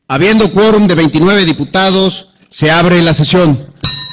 Habiendo quórum de 29 diputados, se abre la sesión.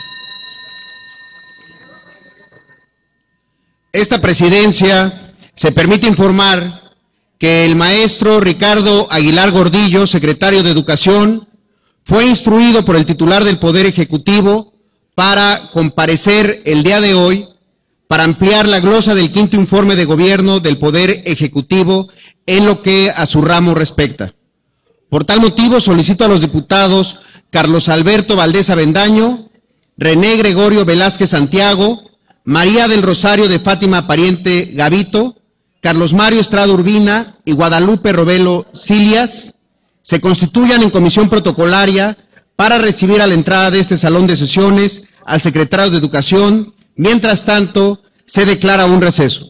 Esta presidencia se permite informar que el maestro Ricardo Aguilar Gordillo, secretario de Educación, fue instruido por el titular del Poder Ejecutivo para comparecer el día de hoy para ampliar la glosa del quinto informe de gobierno del Poder Ejecutivo en lo que a su ramo respecta. Por tal motivo, solicito a los diputados Carlos Alberto Valdés Avendaño, René Gregorio Velázquez Santiago, María del Rosario de Fátima Pariente Gavito, Carlos Mario Estrada Urbina y Guadalupe Robelo Cilias, se constituyan en comisión protocolaria para recibir a la entrada de este salón de sesiones al secretario de Educación. Mientras tanto, se declara un receso.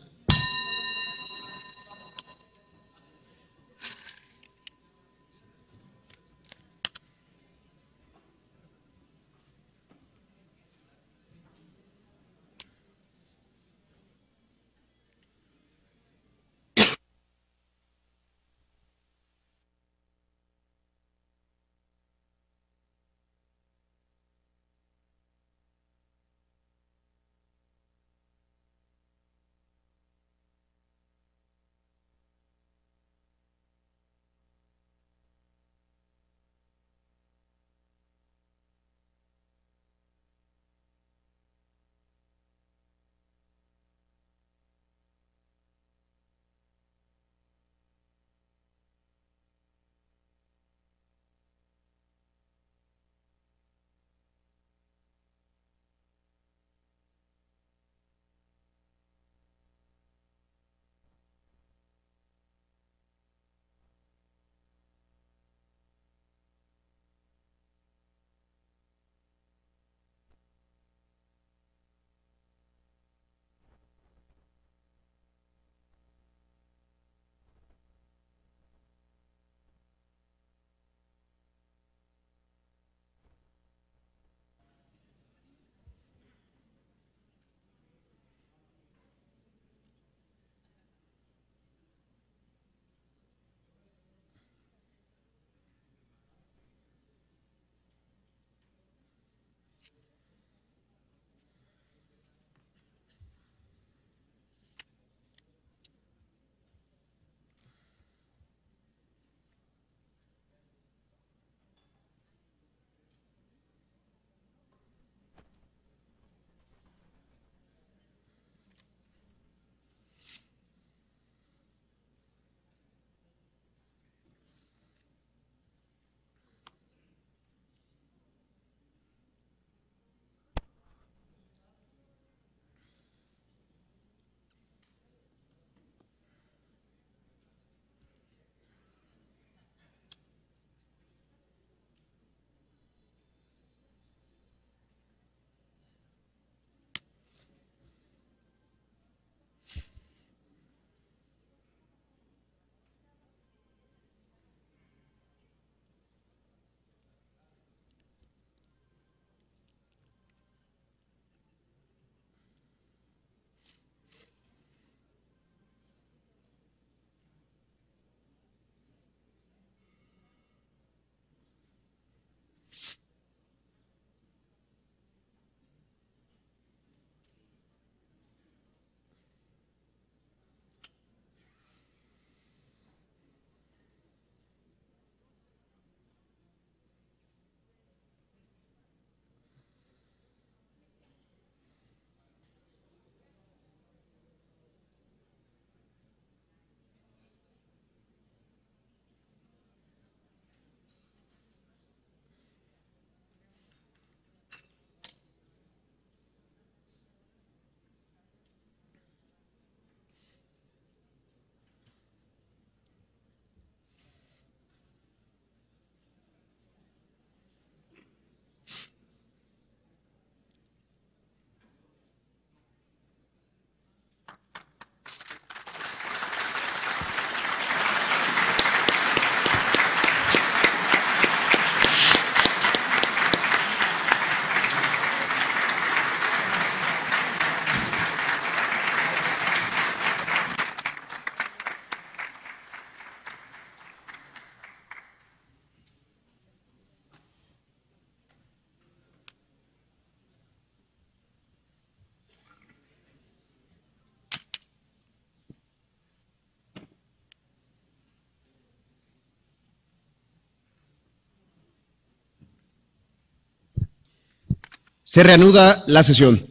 Se reanuda la sesión.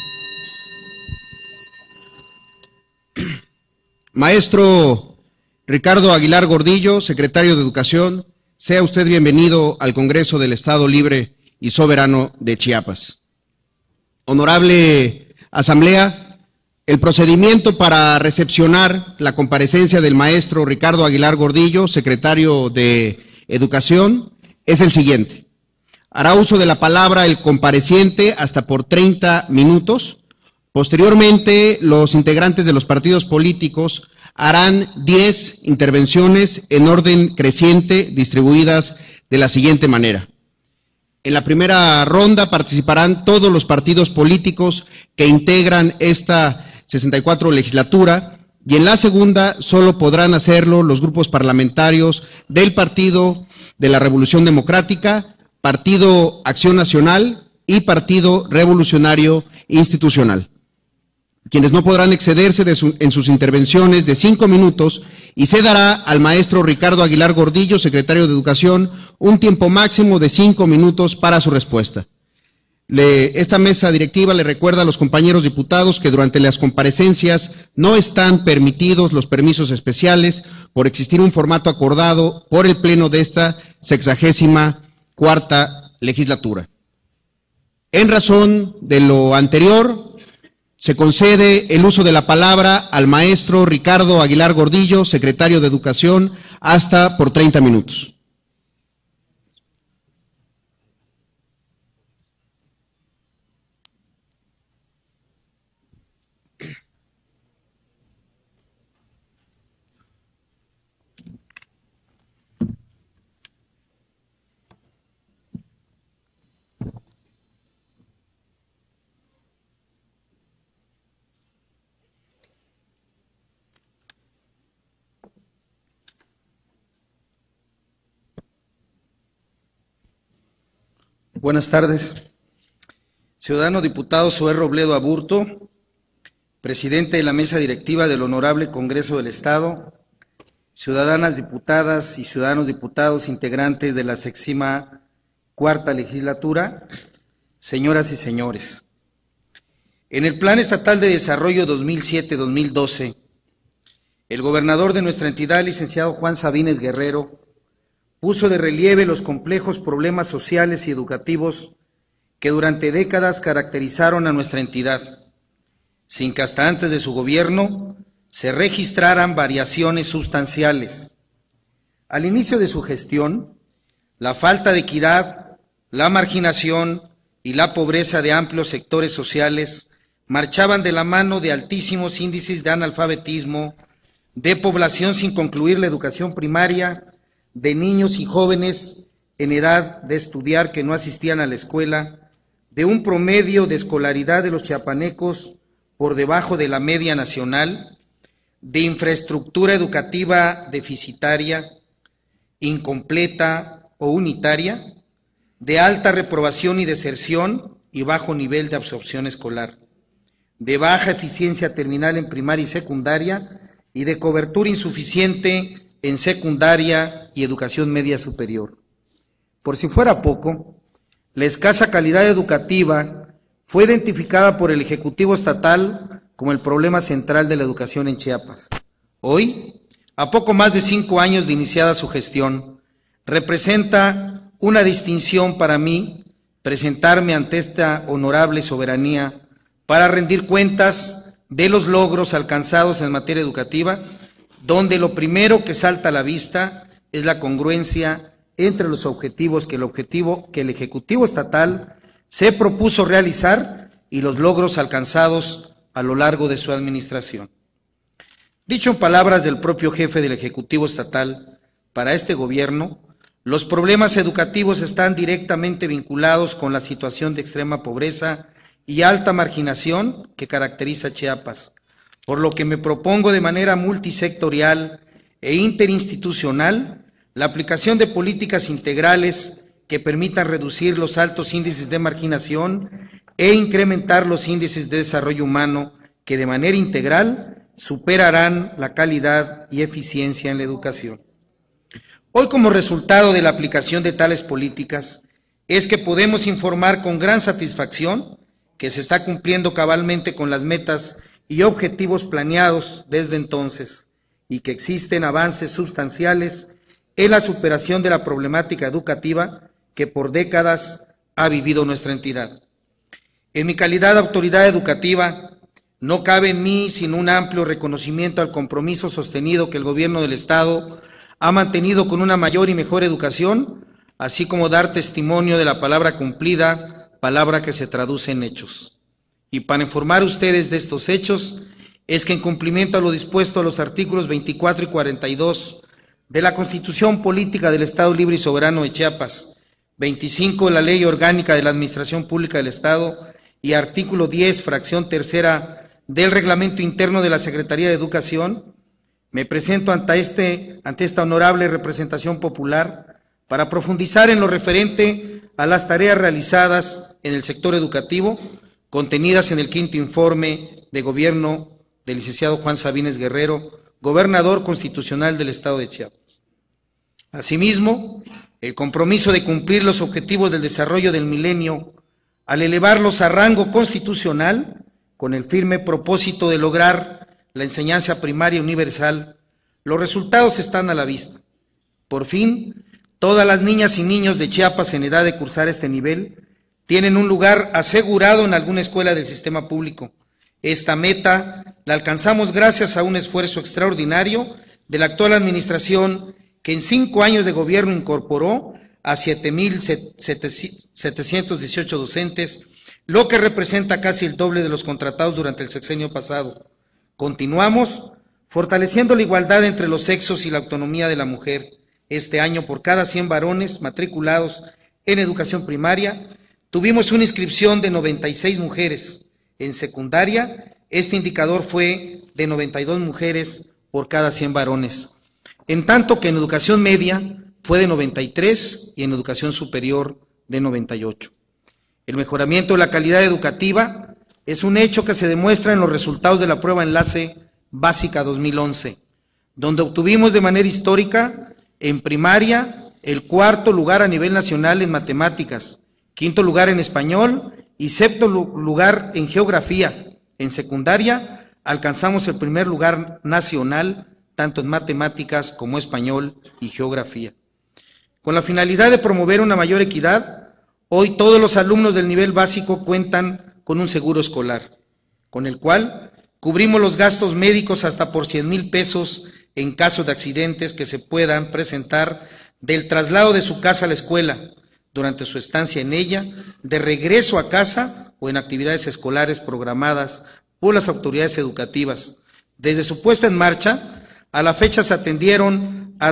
Maestro Ricardo Aguilar Gordillo, secretario de Educación, sea usted bienvenido al Congreso del Estado Libre y Soberano de Chiapas. Honorable Asamblea, el procedimiento para recepcionar la comparecencia del maestro Ricardo Aguilar Gordillo, secretario de Educación, es el siguiente. Hará uso de la palabra el compareciente hasta por 30 minutos. Posteriormente, los integrantes de los partidos políticos harán 10 intervenciones en orden creciente, distribuidas de la siguiente manera. En la primera ronda participarán todos los partidos políticos que integran esta 64 legislatura, y en la segunda solo podrán hacerlo los grupos parlamentarios del Partido de la Revolución Democrática, Partido Acción Nacional y Partido Revolucionario Institucional, quienes no podrán excederse en sus intervenciones de 5 minutos, y se dará al maestro Ricardo Aguilar Gordillo, secretario de Educación, un tiempo máximo de 5 minutos para su respuesta. Esta mesa directiva le recuerda a los compañeros diputados que durante las comparecencias no están permitidos los permisos especiales por existir un formato acordado por el Pleno de esta 64ª legislatura. En razón de lo anterior, se concede el uso de la palabra al maestro Ricardo Aguilar Gordillo, secretario de Educación, hasta por 30 minutos. Buenas tardes. Ciudadano diputado Zoé Robledo Aburto, presidente de la mesa directiva del Honorable Congreso del Estado, ciudadanas diputadas y ciudadanos diputados integrantes de la 64ª legislatura, señoras y señores. En el Plan Estatal de Desarrollo 2007-2012, el gobernador de nuestra entidad, licenciado Juan Sabines Guerrero, puso de relieve los complejos problemas sociales y educativos que durante décadas caracterizaron a nuestra entidad, sin que hasta antes de su gobierno se registraran variaciones sustanciales. Al inicio de su gestión, la falta de equidad, la marginación y la pobreza de amplios sectores sociales marchaban de la mano de altísimos índices de analfabetismo, de población sin concluir la educación primaria, de niños y jóvenes en edad de estudiar que no asistían a la escuela, de un promedio de escolaridad de los chiapanecos por debajo de la media nacional, de infraestructura educativa deficitaria, incompleta o unitaria, de alta reprobación y deserción y bajo nivel de absorción escolar, de baja eficiencia terminal en primaria y secundaria y de cobertura insuficiente en secundaria y educación media superior. Por si fuera poco, la escasa calidad educativa fue identificada por el Ejecutivo Estatal como el problema central de la educación en Chiapas. Hoy, a poco más de 5 años de iniciada su gestión, representa una distinción para mí presentarme ante esta honorable soberanía para rendir cuentas de los logros alcanzados en materia educativa, donde lo primero que salta a la vista es la congruencia entre los objetivos que el Ejecutivo Estatal se propuso realizar y los logros alcanzados a lo largo de su administración. Dicho en palabras del propio jefe del Ejecutivo Estatal, para este gobierno, los problemas educativos están directamente vinculados con la situación de extrema pobreza y alta marginación que caracteriza a Chiapas, por lo que me propongo de manera multisectorial e interinstitucional la aplicación de políticas integrales que permitan reducir los altos índices de marginación e incrementar los índices de desarrollo humano que de manera integral superarán la calidad y eficiencia en la educación. Hoy, como resultado de la aplicación de tales políticas, es que podemos informar con gran satisfacción que se está cumpliendo cabalmente con las metas y objetivos planeados desde entonces y que existen avances sustanciales en la superación de la problemática educativa que por décadas ha vivido nuestra entidad. En mi calidad de autoridad educativa, no cabe en mí sino un amplio reconocimiento al compromiso sostenido que el Gobierno del Estado ha mantenido con una mayor y mejor educación, así como dar testimonio de la palabra cumplida, palabra que se traduce en hechos. Y para informar a ustedes de estos hechos, es que en cumplimiento a lo dispuesto a los artículos 24 y 42 de la Constitución Política del Estado Libre y Soberano de Chiapas, 25 de la Ley Orgánica de la Administración Pública del Estado y artículo 10, fracción tercera del Reglamento Interno de la Secretaría de Educación, me presento ante esta honorable representación popular para profundizar en lo referente a las tareas realizadas en el sector educativo, contenidas en el quinto informe de gobierno del licenciado Juan Sabines Guerrero, gobernador constitucional del Estado de Chiapas. Asimismo, el compromiso de cumplir los objetivos del desarrollo del milenio al elevarlos a rango constitucional con el firme propósito de lograr la enseñanza primaria universal, los resultados están a la vista. Por fin, todas las niñas y niños de Chiapas en edad de cursar este nivel tienen un lugar asegurado en alguna escuela del sistema público. Esta meta la alcanzamos gracias a un esfuerzo extraordinario de la actual administración que en 5 años de gobierno incorporó a 7,718 docentes, lo que representa casi el doble de los contratados durante el sexenio pasado. Continuamos fortaleciendo la igualdad entre los sexos y la autonomía de la mujer. Este año, por cada 100 varones matriculados en educación primaria, tuvimos una inscripción de 96 mujeres. En secundaria, este indicador fue de 92 mujeres por cada 100 varones, en tanto que en educación media fue de 93 y en educación superior de 98. El mejoramiento de la calidad educativa es un hecho que se demuestra en los resultados de la prueba enlace básica 2011, donde obtuvimos de manera histórica en primaria el 4º lugar a nivel nacional en matemáticas, 5º lugar en español y 7º lugar en geografía. En secundaria alcanzamos el 1er lugar nacional tanto en matemáticas como español y geografía. Con la finalidad de promover una mayor equidad, hoy todos los alumnos del nivel básico cuentan con un seguro escolar, con el cual cubrimos los gastos médicos hasta por 100,000 pesos en caso de accidentes que se puedan presentar del traslado de su casa a la escuela, durante su estancia en ella, de regreso a casa o en actividades escolares programadas por las autoridades educativas. Desde su puesta en marcha, a la fecha se atendieron a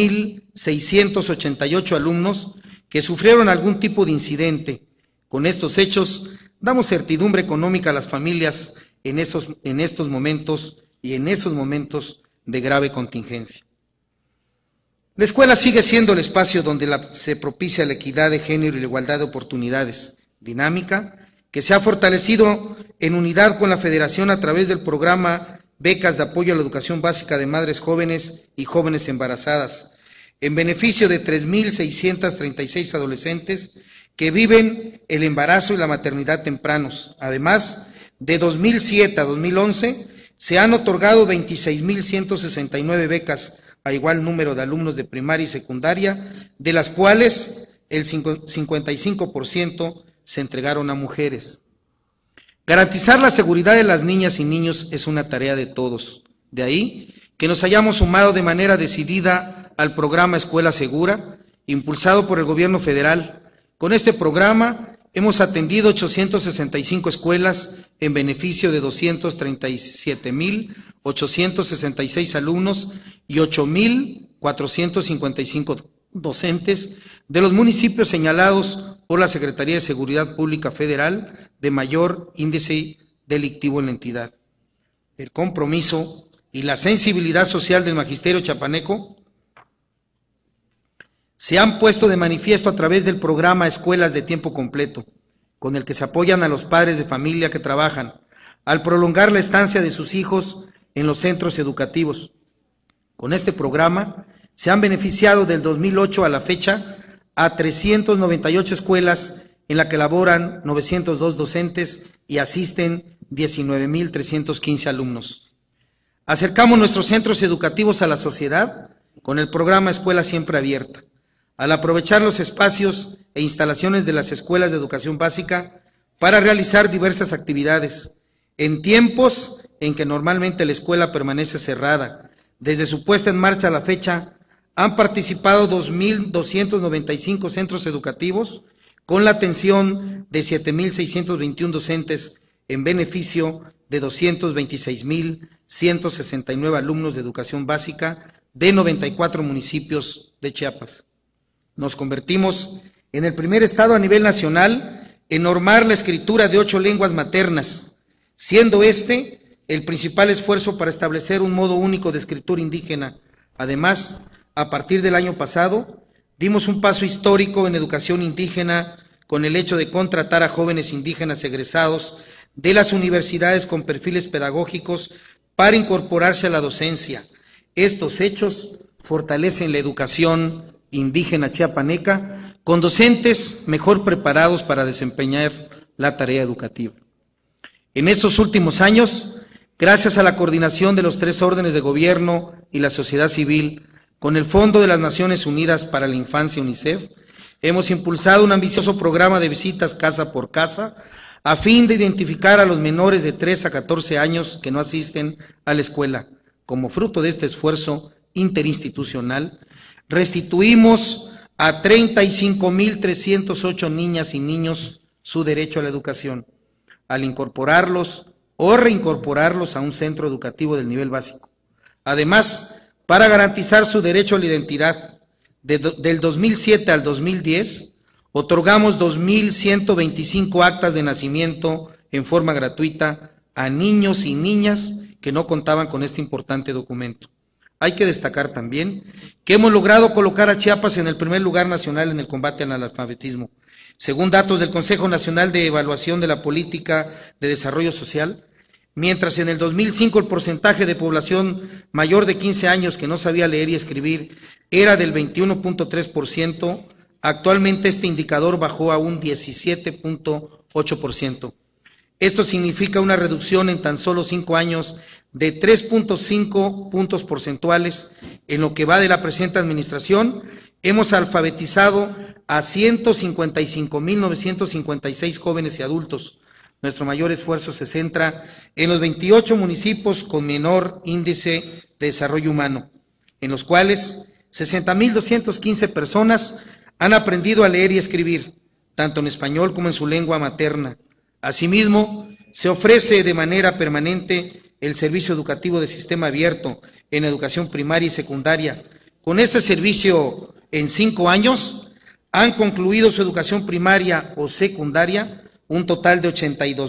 2,688 alumnos que sufrieron algún tipo de incidente. Con estos hechos, damos certidumbre económica a las familias en estos momentos y en esos momentos de grave contingencia. La escuela sigue siendo el espacio donde se propicia la equidad de género y la igualdad de oportunidades, dinámica que se ha fortalecido en unidad con la Federación a través del programa Becas de Apoyo a la Educación Básica de Madres Jóvenes y Jóvenes Embarazadas, en beneficio de 3,636 adolescentes que viven el embarazo y la maternidad tempranos. Además, de 2007 a 2011 se han otorgado 26,169 becas a igual número de alumnos de primaria y secundaria, de las cuales el 55% se entregaron a mujeres. Garantizar la seguridad de las niñas y niños es una tarea de todos. De ahí que nos hayamos sumado de manera decidida al programa Escuela Segura, impulsado por el Gobierno federal. Con este programa hemos atendido 865 escuelas en beneficio de 237,866 alumnos y 8,455 docentes de los municipios señalados por la Secretaría de Seguridad Pública Federal de mayor índice delictivo en la entidad. El compromiso y la sensibilidad social del magisterio chiapaneco se han puesto de manifiesto a través del programa Escuelas de Tiempo Completo, con el que se apoyan a los padres de familia que trabajan, al prolongar la estancia de sus hijos en los centros educativos. Con este programa se han beneficiado del 2008 a la fecha a 398 escuelas en la que laboran 902 docentes y asisten 19.315 alumnos. Acercamos nuestros centros educativos a la sociedad con el programa Escuela Siempre Abierta. Al aprovechar los espacios e instalaciones de las escuelas de educación básica para realizar diversas actividades, en tiempos en que normalmente la escuela permanece cerrada. Desde su puesta en marcha a la fecha, han participado 2.295 centros educativos con la atención de 7.621 docentes en beneficio de 226.169 alumnos de educación básica de 94 municipios de Chiapas. Nos convertimos en el primer estado a nivel nacional en normar la escritura de 8 lenguas maternas, siendo este el principal esfuerzo para establecer un modo único de escritura indígena. Además, a partir del año pasado, dimos un paso histórico en educación indígena con el hecho de contratar a jóvenes indígenas egresados de las universidades con perfiles pedagógicos para incorporarse a la docencia. Estos hechos fortalecen la educación indígena chiapaneca con docentes mejor preparados para desempeñar la tarea educativa. En estos últimos años, gracias a la coordinación de los 3 órdenes de gobierno y la sociedad civil, con el Fondo de las Naciones Unidas para la Infancia, UNICEF, hemos impulsado un ambicioso programa de visitas casa por casa a fin de identificar a los menores de 3 a 14 años que no asisten a la escuela. Como fruto de este esfuerzo interinstitucional, restituimos a 35.308 niñas y niños su derecho a la educación, al incorporarlos o reincorporarlos a un centro educativo del nivel básico. Además, para garantizar su derecho a la identidad, del 2007 al 2010, otorgamos 2.125 actas de nacimiento en forma gratuita a niños y niñas que no contaban con este importante documento. Hay que destacar también que hemos logrado colocar a Chiapas en el primer lugar nacional en el combate al analfabetismo. Según datos del Consejo Nacional de Evaluación de la Política de Desarrollo Social, mientras en el 2005 el porcentaje de población mayor de 15 años que no sabía leer y escribir era del 21.3%, actualmente este indicador bajó a un 17.8%. Esto significa una reducción en tan solo 5 años de 3.5 puntos porcentuales. En lo que va de la presente administración, hemos alfabetizado a 155.956 jóvenes y adultos. Nuestro mayor esfuerzo se centra en los 28 municipios con menor índice de desarrollo humano, en los cuales 60.215 personas han aprendido a leer y escribir, tanto en español como en su lengua materna. Asimismo, se ofrece de manera permanente el servicio educativo de sistema abierto en educación primaria y secundaria. Con este servicio, en 5 años, han concluido su educación primaria o secundaria un total de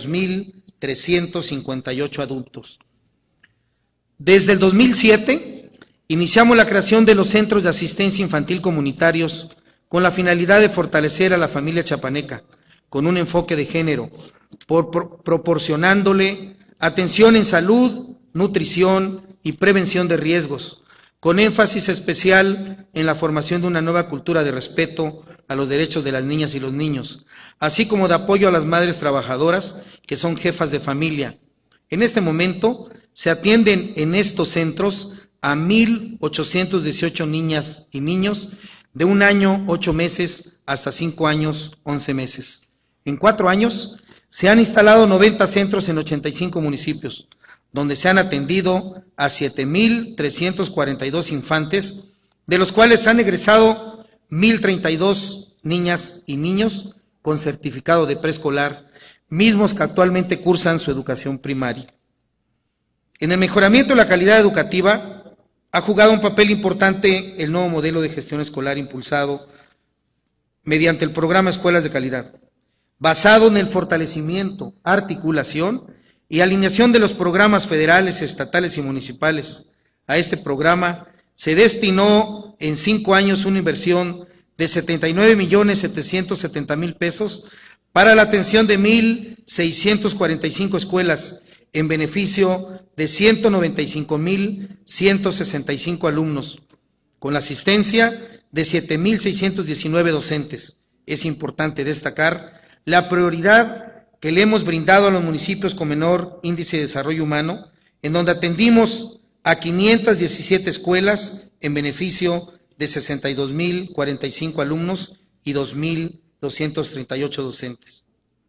82.358 adultos. Desde el 2007, iniciamos la creación de los centros de asistencia infantil comunitarios con la finalidad de fortalecer a la familia chiapaneca, con un enfoque de género, proporcionándole atención en salud, nutrición y prevención de riesgos, con énfasis especial en la formación de una nueva cultura de respeto a los derechos de las niñas y los niños, así como de apoyo a las madres trabajadoras que son jefas de familia. En este momento se atienden en estos centros a 1.818 niñas y niños de 1 año, 8 meses hasta 5 años, 11 meses. En 4 años se han instalado 90 centros en 85 municipios, donde se han atendido a 7.342 infantes, de los cuales han egresado 1.032 niñas y niños con certificado de preescolar, mismos que actualmente cursan su educación primaria. En el mejoramiento de la calidad educativa ha jugado un papel importante el nuevo modelo de gestión escolar impulsado mediante el programa Escuelas de Calidad, basado en el fortalecimiento, articulación y alineación de los programas federales, estatales y municipales. A este programa se destinó en 5 años una inversión de 79.770.000 pesos para la atención de 1.645 escuelas en beneficio de 195.165 alumnos, con la asistencia de 7,619 docentes. Es importante destacar la prioridad que le hemos brindado a los municipios con menor índice de desarrollo humano, en donde atendimos a 517 escuelas en beneficio de 62,045 alumnos y 2,238 docentes.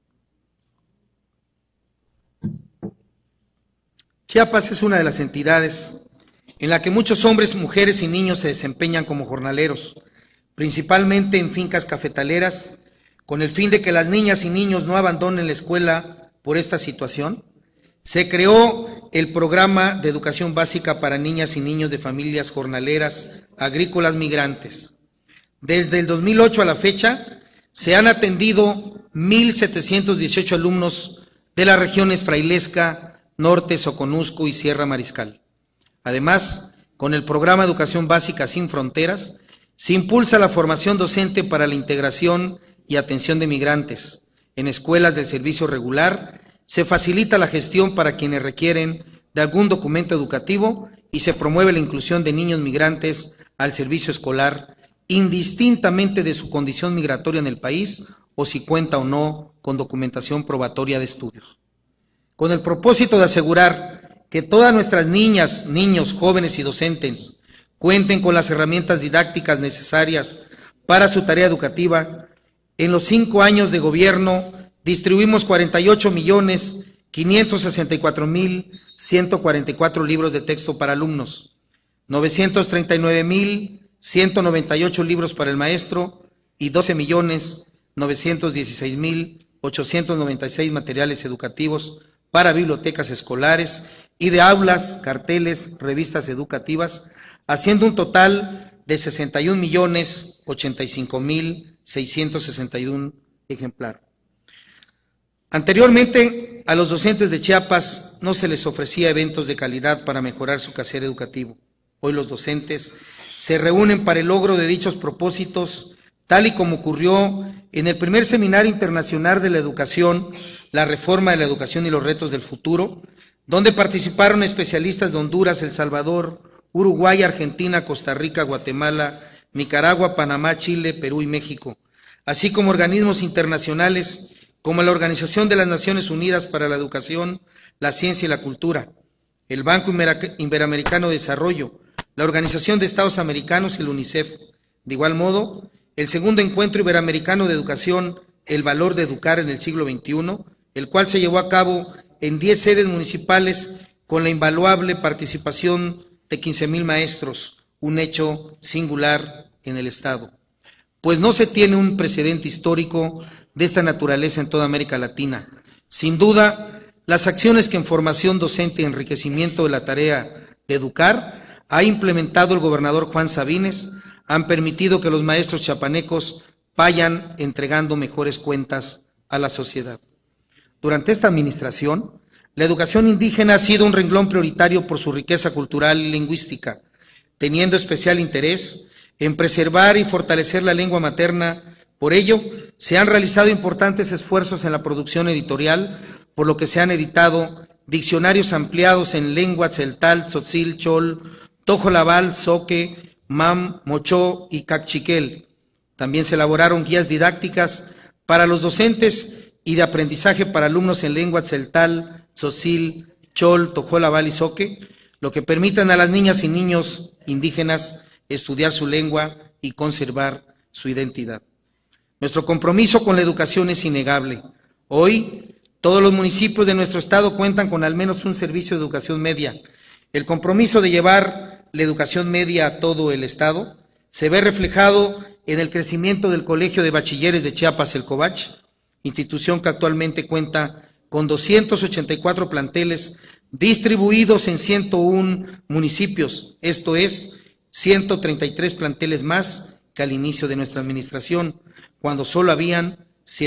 Chiapas es una de las entidades en la que muchos hombres, mujeres y niños se desempeñan como jornaleros, principalmente en fincas cafetaleras, con el fin de que las niñas y niños no abandonen la escuela por esta situación. Se creó el programa de educación básica para niñas y niños de familias jornaleras agrícolas migrantes. Desde el 2008 a la fecha, se han atendido 1,718 alumnos de las regiones Frailesca, Norte, Soconusco y Sierra Mariscal. Además, con el programa Educación Básica Sin Fronteras, se impulsa la formación docente para la integración y atención de migrantes. En escuelas del servicio regular, se facilita la gestión para quienes requieren de algún documento educativo y se promueve la inclusión de niños migrantes al servicio escolar, indistintamente de su condición migratoria en el país o si cuenta o no con documentación probatoria de estudios. Con el propósito de asegurar que todas nuestras niñas, niños, jóvenes y docentes cuenten con las herramientas didácticas necesarias para su tarea educativa, en los 5 años de gobierno distribuimos 48,564,144 libros de texto para alumnos, 939,198 libros para el maestro y 12,916,896 materiales educativos para bibliotecas escolares y de aulas, carteles, revistas educativas, haciendo un total de 61,085,661 ejemplares. Anteriormente, a los docentes de Chiapas no se les ofrecía eventos de calidad para mejorar su quehacer educativo. Hoy los docentes se reúnen para el logro de dichos propósitos, tal y como ocurrió en el primer Seminario Internacional de la Educación, la Reforma de la Educación y los Retos del Futuro, donde participaron especialistas de Honduras, El Salvador, Uruguay, Argentina, Costa Rica, Guatemala, Nicaragua, Panamá, Chile, Perú y México, así como organismos internacionales como la Organización de las Naciones Unidas para la Educación, la Ciencia y la Cultura, el Banco Interamericano de Desarrollo, la Organización de Estados Americanos y el UNICEF. De igual modo, el segundo Encuentro Iberoamericano de Educación, El Valor de Educar en el Siglo XXI, el cual se llevó a cabo en 10 sedes municipales con la invaluable participación de 15,000 maestros, un hecho singular en el Estado. Pues no se tiene un precedente histórico de esta naturaleza en toda América Latina. Sin duda, las acciones que en formación docente y enriquecimiento de la tarea de educar ha implementado el gobernador Juan Sabines han permitido que los maestros chiapanecos vayan entregando mejores cuentas a la sociedad. Durante esta administración, la educación indígena ha sido un renglón prioritario por su riqueza cultural y lingüística, teniendo especial interés en preservar y fortalecer la lengua materna. Por ello, se han realizado importantes esfuerzos en la producción editorial, por lo que se han editado diccionarios ampliados en lengua tzeltal, tzotzil, chol, tojolabal, zoque, mam, mochó y cachiquel. También se elaboraron guías didácticas para los docentes y de aprendizaje para alumnos en lengua tzeltal, tzotzil, chol, tojolabal y zoque, lo que permitan a las niñas y niños indígenas estudiar su lengua y conservar su identidad. Nuestro compromiso con la educación es innegable. Hoy, todos los municipios de nuestro estado cuentan con al menos un servicio de educación media. El compromiso de llevar la educación media a todo el estado se ve reflejado en el crecimiento del Colegio de Bachilleres de Chiapas, el COBACH, institución que actualmente cuenta con 284 planteles distribuidos en 101 municipios, esto es, 133 planteles más que al inicio de nuestra administración, cuando solo habían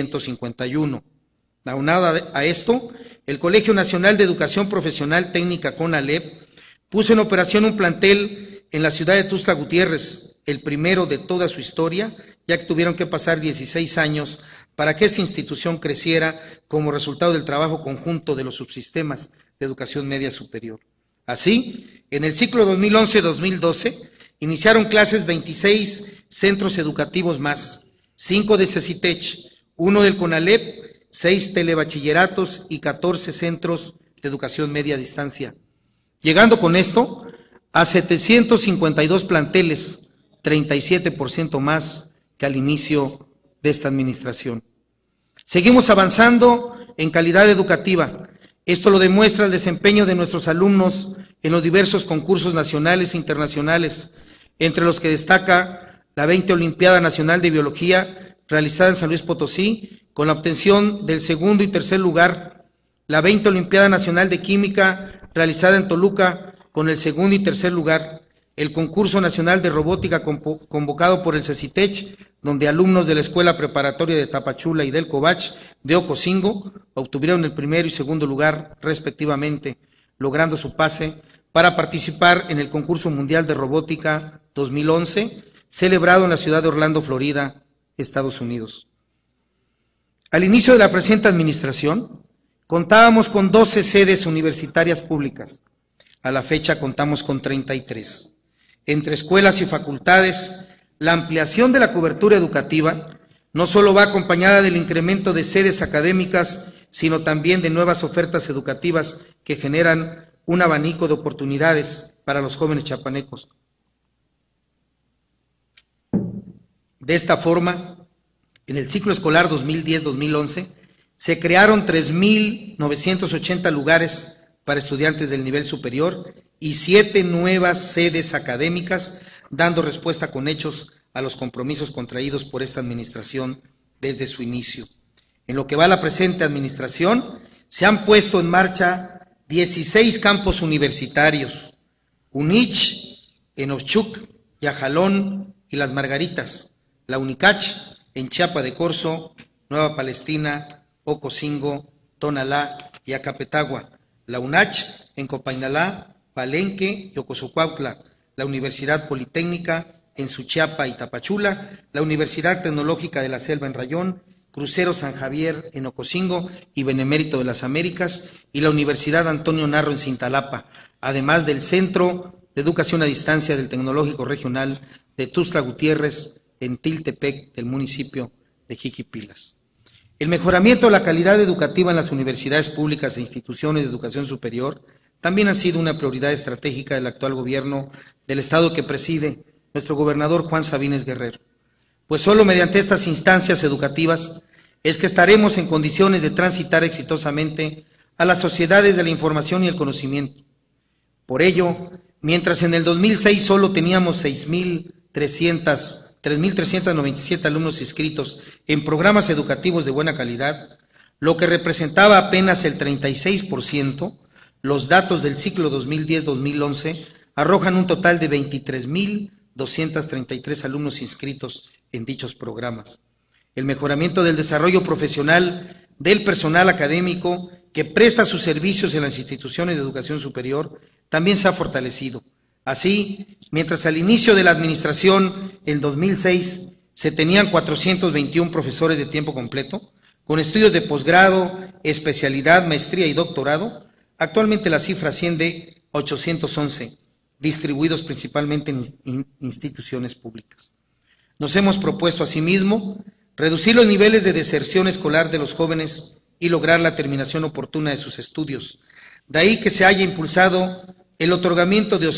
151. Aunado a esto, el Colegio Nacional de Educación Profesional Técnica CONALEP puso en operación un plantel en la ciudad de Tuxtla Gutiérrez, el primero de toda su historia, ya que tuvieron que pasar 16 años para que esta institución creciera como resultado del trabajo conjunto de los subsistemas de educación media superior. Así, en el ciclo 2011-2012, Iniciaron clases 26 centros educativos más, 5 de CECITECH, 1 del CONALEP, 6 telebachilleratos y 14 centros de educación media a distancia, llegando con esto a 752 planteles, 37% más que al inicio de esta administración. Seguimos avanzando en calidad educativa. Esto lo demuestra el desempeño de nuestros alumnos en los diversos concursos nacionales e internacionales, entre los que destaca la 20 Olimpiada Nacional de Biología realizada en San Luis Potosí, con la obtención del segundo y tercer lugar, la 20 Olimpiada Nacional de Química realizada en Toluca, con el segundo y tercer lugar, el concurso nacional de robótica convocado por el CECITECH, donde alumnos de la Escuela Preparatoria de Tapachula y del Covach de Ocosingo obtuvieron el primero y segundo lugar respectivamente, logrando su pase para participar en el concurso mundial de robótica 2011, celebrado en la ciudad de Orlando, Florida, Estados Unidos. Al inicio de la presente administración, contábamos con 12 sedes universitarias públicas. A la fecha contamos con 33. Entre escuelas y facultades, la ampliación de la cobertura educativa no solo va acompañada del incremento de sedes académicas, sino también de nuevas ofertas educativas que generan un abanico de oportunidades para los jóvenes chiapanecos. De esta forma, en el ciclo escolar 2010-2011, se crearon 3.980 lugares para estudiantes del nivel superior y 7 nuevas sedes académicas, dando respuesta con hechos a los compromisos contraídos por esta administración desde su inicio. En lo que va a la presente administración, se han puesto en marcha 16 campos universitarios, UNICH, en Ochuc, Yajalón y Las Margaritas, la UNICACH en Chiapa de Corzo, Nueva Palestina, Ocosingo, Tonalá y Acapetagua, la UNACH en Copainalá, Palenque y Ocosocuautla, la Universidad Politécnica en Suchiapa y Tapachula, la Universidad Tecnológica de la Selva en Rayón, Crucero San Javier en Ocosingo y Benemérito de las Américas, y la Universidad Antonio Narro en Cintalapa, además del Centro de Educación a Distancia del Tecnológico Regional de Tuxtla Gutiérrez en Tiltepec del municipio de Jiquipilas. El mejoramiento de la calidad educativa en las universidades públicas e instituciones de educación superior también ha sido una prioridad estratégica del actual gobierno del Estado que preside nuestro gobernador Juan Sabines Guerrero, pues solo mediante estas instancias educativas es que estaremos en condiciones de transitar exitosamente a las sociedades de la información y el conocimiento. Por ello, mientras en el 2006 solo teníamos 3.397 alumnos inscritos en programas educativos de buena calidad, lo que representaba apenas el 36%, los datos del ciclo 2010-2011 arrojan un total de 23.233 alumnos inscritos en dichos programas. El mejoramiento del desarrollo profesional del personal académico que presta sus servicios en las instituciones de educación superior también se ha fortalecido. Así, mientras al inicio de la administración, en 2006, se tenían 421 profesores de tiempo completo, con estudios de posgrado, especialidad, maestría y doctorado, actualmente la cifra asciende a 811, distribuidos principalmente en instituciones públicas. Nos hemos propuesto asimismo reducir los niveles de deserción escolar de los jóvenes y lograr la terminación oportuna de sus estudios. De ahí que se haya impulsado el otorgamiento de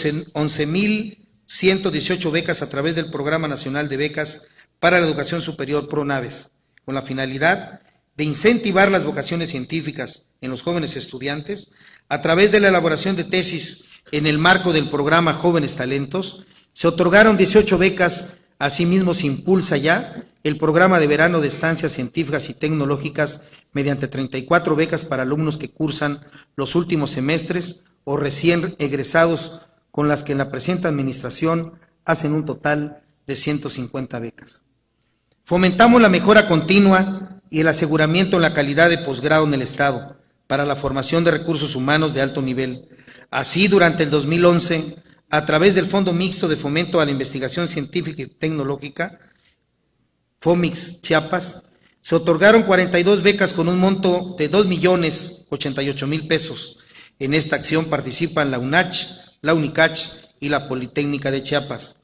11.118 becas a través del Programa Nacional de Becas para la Educación Superior PRONAVES, con la finalidad de incentivar las vocaciones científicas en los jóvenes estudiantes a través de la elaboración de tesis en el marco del programa Jóvenes Talentos. Se otorgaron 18 becas, asimismo se impulsa ya el programa de verano de estancias científicas y tecnológicas mediante 34 becas para alumnos que cursan los últimos semestres o recién egresados, con las que en la presente administración hacen un total de 150 becas. Fomentamos la mejora continua y el aseguramiento en la calidad de posgrado en el Estado para la formación de recursos humanos de alto nivel. Así, durante el 2011, a través del Fondo Mixto de Fomento a la Investigación Científica y Tecnológica, FOMIX Chiapas, se otorgaron 42 becas con un monto de 2.088.000 pesos. En esta acción participan la UNACH, la UNICACH y la Politécnica de Chiapas.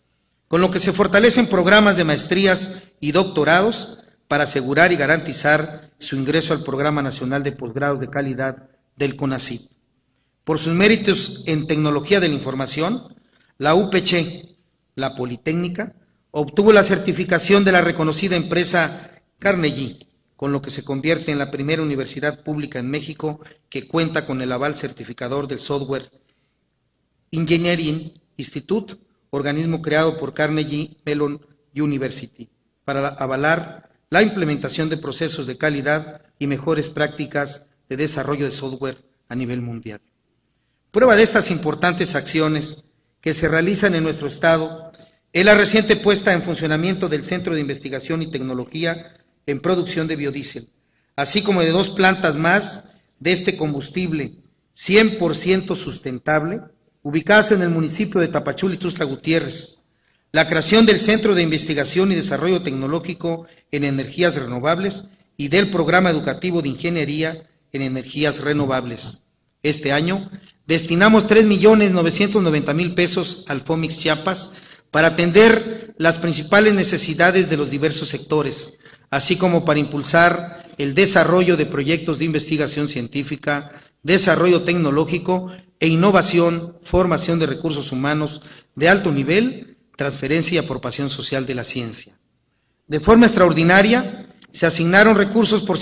con lo que se fortalecen programas de maestrías y doctorados para asegurar y garantizar su ingreso al Programa Nacional de Posgrados de Calidad del CONACYT. Por sus méritos en tecnología de la información, la UPC, la Politécnica, obtuvo la certificación de la reconocida empresa Carnegie, con lo que se convierte en la primera universidad pública en México que cuenta con el aval certificador del Software Engineering Institute, organismo creado por Carnegie Mellon University, para avalar la implementación de procesos de calidad y mejores prácticas de desarrollo de software a nivel mundial. Prueba de estas importantes acciones que se realizan en nuestro Estado es la reciente puesta en funcionamiento del Centro de Investigación y Tecnología en Producción de Biodiesel, así como de 2 plantas más de este combustible 100% sustentable, ubicadas en el municipio de Tapachula y Tuxtla Gutiérrez, la creación del Centro de Investigación y Desarrollo Tecnológico en Energías Renovables y del Programa Educativo de Ingeniería en Energías Renovables. Este año destinamos 3.990.000 pesos al FOMIX Chiapas para atender las principales necesidades de los diversos sectores, así como para impulsar el desarrollo de proyectos de investigación científica, desarrollo tecnológico e innovación, formación de recursos humanos de alto nivel, transferencia y apropiación social de la ciencia. De forma extraordinaria, se asignaron recursos por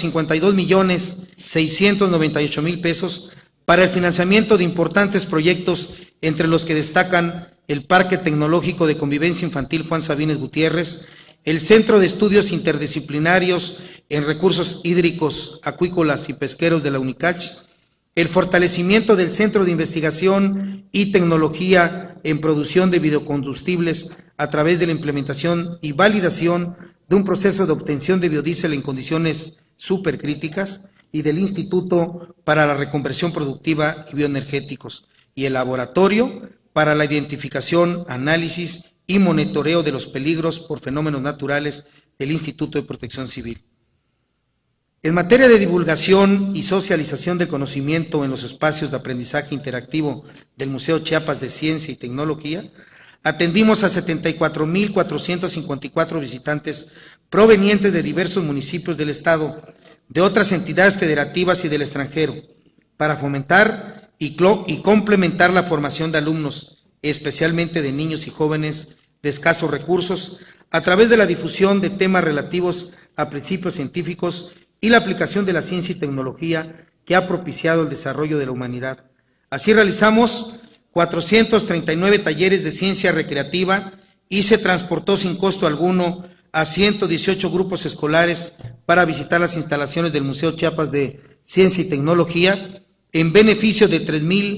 52.698.000 pesos para el financiamiento de importantes proyectos, entre los que destacan el Parque Tecnológico de Convivencia Infantil Juan Sabines Gutiérrez, el Centro de Estudios Interdisciplinarios en Recursos Hídricos, Acuícolas y Pesqueros de la UNICACH, el fortalecimiento del Centro de Investigación y Tecnología en Producción de Biocombustibles a través de la implementación y validación de un proceso de obtención de biodiesel en condiciones supercríticas, y del Instituto para la Reconversión Productiva y Bioenergéticos, y el Laboratorio para la Identificación, Análisis y Monitoreo de los Peligros por Fenómenos Naturales del Instituto de Protección Civil. En materia de divulgación y socialización del conocimiento en los espacios de aprendizaje interactivo del Museo Chiapas de Ciencia y Tecnología, atendimos a 74.454 visitantes provenientes de diversos municipios del Estado, de otras entidades federativas y del extranjero, para fomentar y complementar la formación de alumnos, especialmente de niños y jóvenes de escasos recursos, a través de la difusión de temas relativos a principios científicos y la aplicación de la ciencia y tecnología que ha propiciado el desarrollo de la humanidad. Así realizamos 439 talleres de ciencia recreativa y se transportó sin costo alguno a 118 grupos escolares para visitar las instalaciones del Museo Chiapas de Ciencia y Tecnología en beneficio de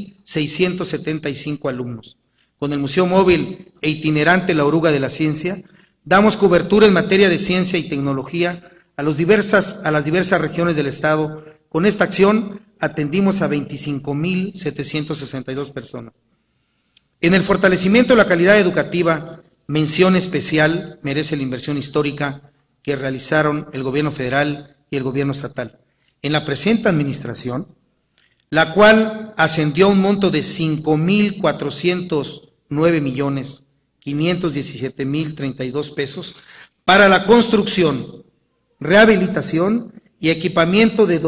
3.675 alumnos. Con el Museo Móvil e Itinerante La Oruga de la Ciencia, damos cobertura en materia de ciencia y tecnología a las diversas regiones del Estado. Con esta acción atendimos a 25.762 personas. En el fortalecimiento de la calidad educativa, mención especial merece la inversión histórica que realizaron el Gobierno federal y el Gobierno estatal en la presente administración, la cual ascendió a un monto de 5.409.517.032 pesos para la construcción, rehabilitación y equipamiento de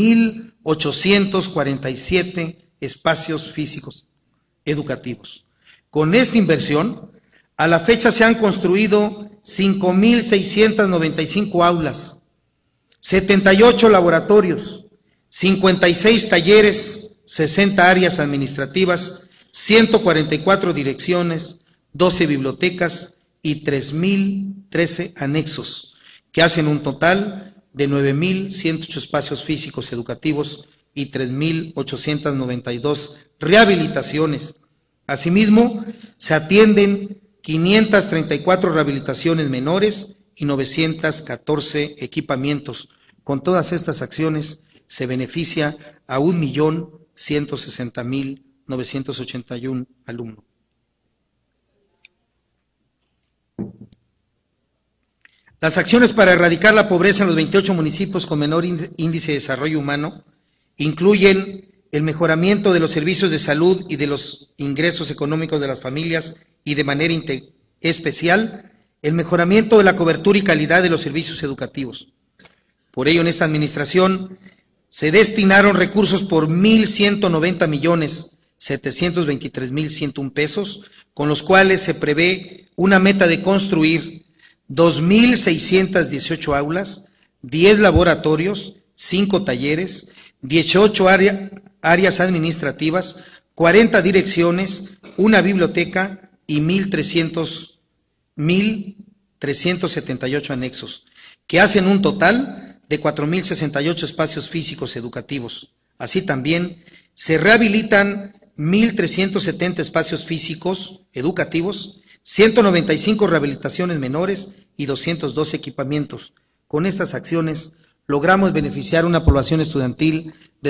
12.847 espacios físicos educativos. Con esta inversión, a la fecha se han construido 5.695 aulas, 78 laboratorios, 56 talleres, 60 áreas administrativas, 144 direcciones, 12 bibliotecas y 3.013 anexos, que hacen un total de 9.108 espacios físicos educativos y 3.892 rehabilitaciones. Asimismo, se atienden 534 rehabilitaciones menores y 914 equipamientos. Con todas estas acciones se beneficia a 1.160.981 alumnos. Las acciones para erradicar la pobreza en los 28 municipios con menor índice de desarrollo humano incluyen el mejoramiento de los servicios de salud y de los ingresos económicos de las familias y de manera especial el mejoramiento de la cobertura y calidad de los servicios educativos. Por ello, en esta administración se destinaron recursos por 1,723,101 pesos, con los cuales se prevé una meta de construir 2,618 aulas, 10 laboratorios, 5 talleres, 18 áreas administrativas, 40 direcciones, una biblioteca y 1,378 anexos, que hacen un total de 4,068 espacios físicos educativos. Así también se rehabilitan 1,370 espacios físicos educativos, 195 rehabilitaciones menores y 212 equipamientos. Con estas acciones logramos beneficiar una población estudiantil de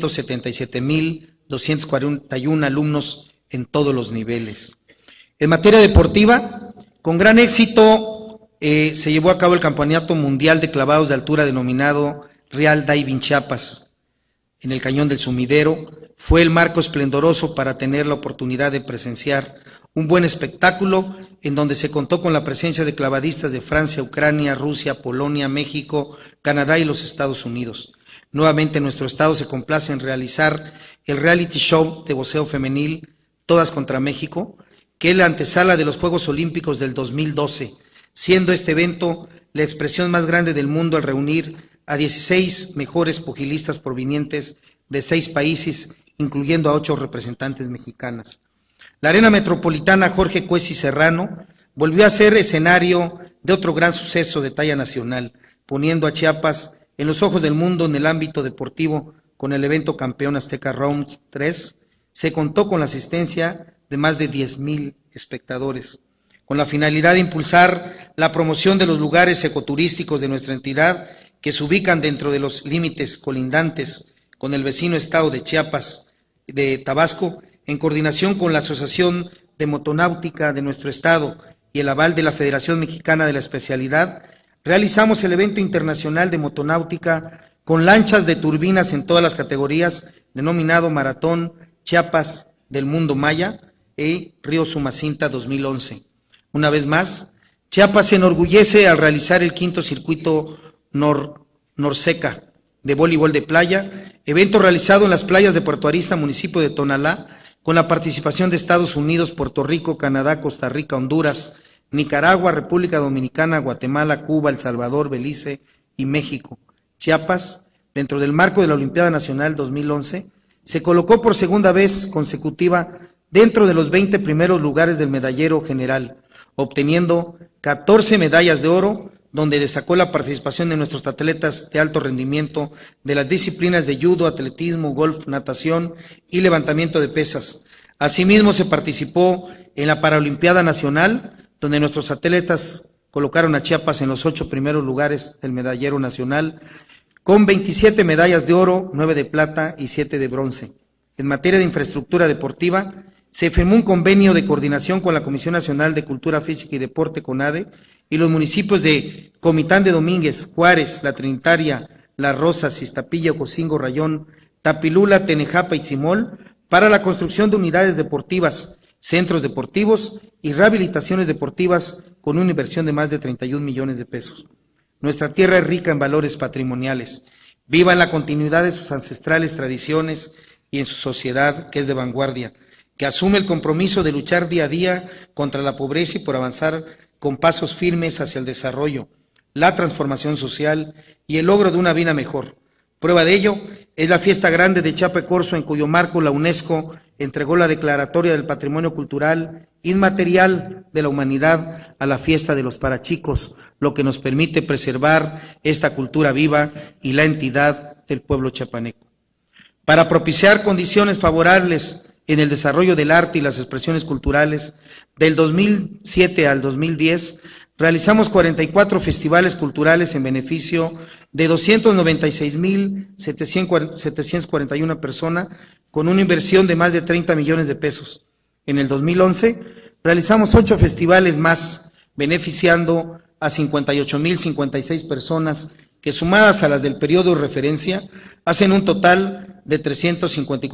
277,241 alumnos en todos los niveles. En materia deportiva, con gran éxito se llevó a cabo el Campeonato Mundial de Clavados de Altura denominado Real Diving Chiapas en el Cañón del Sumidero. Fue el marco esplendoroso para tener la oportunidad de presenciar un buen espectáculo en donde se contó con la presencia de clavadistas de Francia, Ucrania, Rusia, Polonia, México, Canadá y los Estados Unidos. Nuevamente nuestro estado se complace en realizar el reality show de boxeo femenil Todas contra México, que es la antesala de los Juegos Olímpicos del 2012, siendo este evento la expresión más grande del mundo al reunir a 16 mejores pugilistas provenientes de 6 países, incluyendo a 8 representantes mexicanas. La Arena Metropolitana Jorge Cuesi Serrano volvió a ser escenario de otro gran suceso de talla nacional, poniendo a Chiapas en los ojos del mundo en el ámbito deportivo con el evento Campeón Azteca Round 3. Se contó con la asistencia de más de 10,000 espectadores, con la finalidad de impulsar la promoción de los lugares ecoturísticos de nuestra entidad que se ubican dentro de los límites colindantes con el vecino estado de Chiapas, de Tabasco, en coordinación con la Asociación de Motonáutica de nuestro estado y el aval de la Federación Mexicana de la Especialidad, realizamos el evento internacional de motonáutica con lanchas de turbinas en todas las categorías, denominado Maratón Chiapas del Mundo Maya y Río Sumacinta 2011. Una vez más, Chiapas se enorgullece al realizar el 5º circuito Norseca de voleibol de playa, evento realizado en las playas de Puerto Arista, municipio de Tonalá, con la participación de Estados Unidos, Puerto Rico, Canadá, Costa Rica, Honduras, Nicaragua, República Dominicana, Guatemala, Cuba, El Salvador, Belice y México. Chiapas, dentro del marco de la Olimpiada Nacional 2011, se colocó por segunda vez consecutiva dentro de los 20 primeros lugares del medallero general, obteniendo 14 medallas de oro, donde destacó la participación de nuestros atletas de alto rendimiento de las disciplinas de judo, atletismo, golf, natación y levantamiento de pesas. Asimismo, se participó en la Paralimpiada Nacional, donde nuestros atletas colocaron a Chiapas en los 8 primeros lugares del medallero nacional, con 27 medallas de oro, 9 de plata y 7 de bronce. En materia de infraestructura deportiva, se firmó un convenio de coordinación con la Comisión Nacional de Cultura Física y Deporte, CONADE, y los municipios de Comitán de Domínguez, Juárez, La Trinitaria, Las Rosas, Iztapilla, Ocosingo, Rayón, Tapilula, Tenejapa y Tzimol, para la construcción de unidades deportivas, centros deportivos y rehabilitaciones deportivas con una inversión de más de 31 millones de pesos. Nuestra tierra es rica en valores patrimoniales, viva en la continuidad de sus ancestrales tradiciones y en su sociedad, que es de vanguardia, que asume el compromiso de luchar día a día contra la pobreza y por avanzar con pasos firmes hacia el desarrollo, la transformación social y el logro de una vida mejor. Prueba de ello es la fiesta grande de Chiapacorzo, en cuyo marco la UNESCO entregó la Declaratoria del Patrimonio Cultural Inmaterial de la Humanidad a la fiesta de los Parachicos, lo que nos permite preservar esta cultura viva y la entidad del pueblo chiapaneco. Para propiciar condiciones favorables en el desarrollo del arte y las expresiones culturales, del 2007 al 2010, realizamos 44 festivales culturales en beneficio de 296,741 personas, con una inversión de más de 30 millones de pesos. En el 2011, realizamos 8 festivales más, beneficiando a 58,056 personas, que sumadas a las del periodo de referencia, hacen un total de